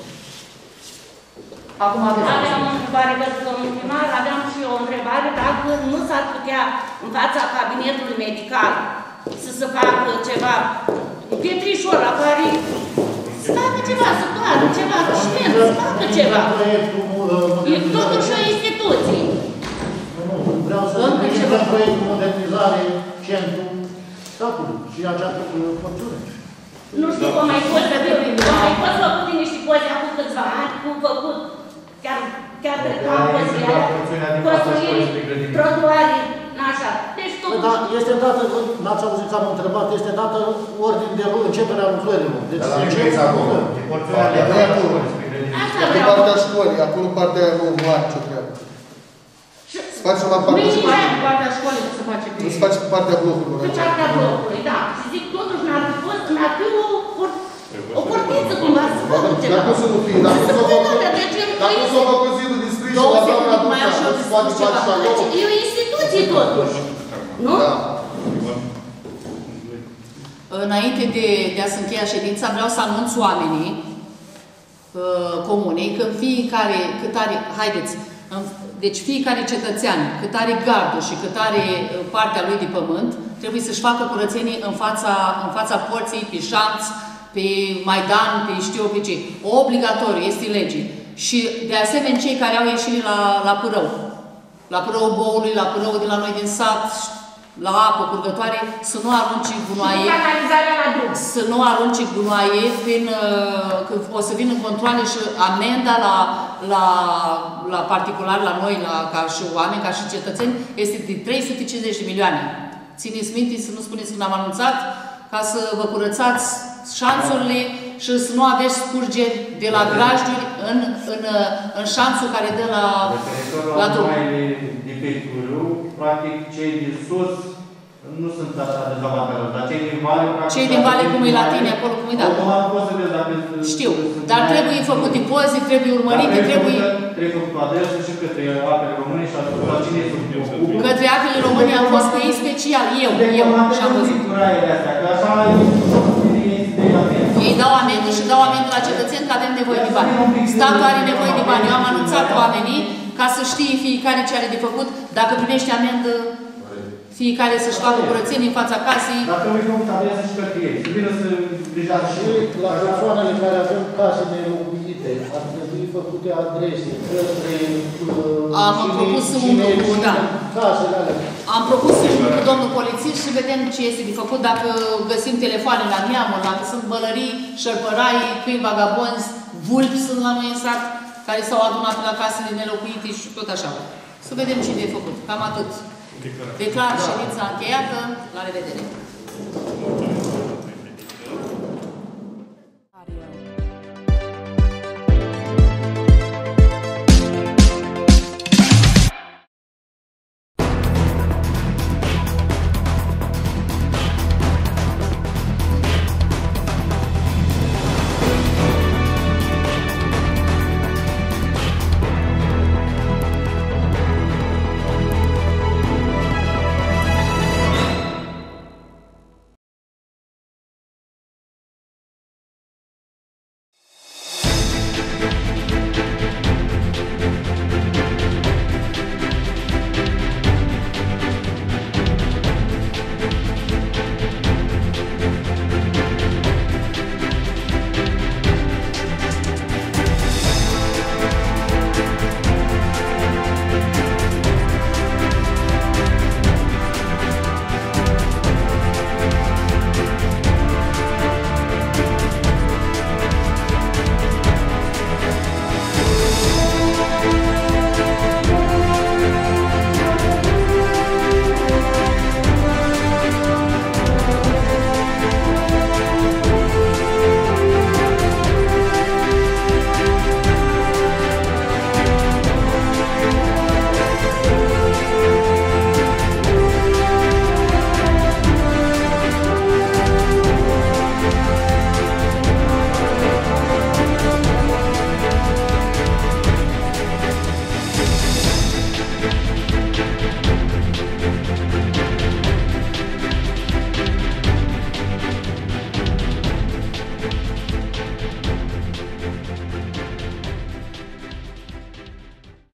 Acum aveam o întrebare pentru domnul primar, aveam și o întrebare dacă nu s-ar putea în fața cabinetului medical să se facă ceva, pietrișor la care să facă ceva, să doară ceva, ciment, să facă ceva. E totuși o instituție. Vreau să încep proiectul de modernizare centru statului și această porțiune. Nu știu cum mai fost făcut niște poze acum câțiva ani, cum făcut, chiar cred că am construit trotuare, așa. Deci tot. Da, este dată, n-ați auzit că am întrebat, este dată ordine de începerea lucrărilor. Deci dar la începerea acolo, de porțiunea de acolo. Pe partea școlii, acolo partea nu are ce treabă. Se face la partea școlii. Partea școlii nu se face pe... Nu se face pe partea blocurilor. Pe partea blocului, da. Și zic, totuși n-ar fi o portiță cumva să facă ceva. Dacă să nu fie, dacă s-o făcut zidul de strig și la doamna adunca, nu se poate face și acolo. E o instituție totuși, nu? Înainte de a se încheia ședința, vreau să anunț oamenii comunei că fiecare, cât are, haideți, deci fiecare cetățean, cât are gardul și cât are partea lui de pământ, trebuie să-și facă curățenie în fața porții, pe șanț, pe Maidan, pe știu eu pe ce. Obligatoriu, este lege. Și de asemenea cei care au ieșit la Pârău, la Pârău Boului, la Pârău de la noi din sat, la apă curgătoare, să nu arunce gunoaie, să nu arunce gunoaie că o să vină controale și amenda la particular, la noi, ca și oameni, ca și cetățeni, este de 350 de milioane. Țineți minte să nu spuneți că n-am anunțat, ca să vă curățați șanțurile și să nu aveți scurgeri de la grajduri în șanțul care dă la drum. De pe Turiu, practic, cei de sus nu sunt așa dezavantajați, dar cei din vale, practic... Cei din vale, cum e la tine, acolo, cum e, da. Știu, dar trebuie făcute poze, trebuie urmărite, trebuie... Trebuie făcut adresă și către apele române și la cine să ocupe. Către apele române am fost cu ei special, eu și am văzut. Ei dau amendă și dau amendă la cetățeni că avem nevoie de bani. Statul are nevoie de bani. Eu am anunțat oamenii ca să știe fiecare ce are de făcut. Dacă primește amendă, fiecare să-și facă curățenie în fața casei. Dacă nu-i făcut adresă și către ei, să vină să deja și la persoanele care avem case nelocuite, ar trebui făcute adrese către am propus să umplu, da. Am propus să umplu cu domnul polițist și vedem ce este de făcut, dacă găsim telefoane la neamuri, dacă sunt bălării, șerpărai, câini vagabonzi, vulpi sunt la noi în sat, care s-au adunat la casele nelocuite și tot așa. Să vedem ce e de făcut. Cam atât. Declar ședința încheiată. La revedere!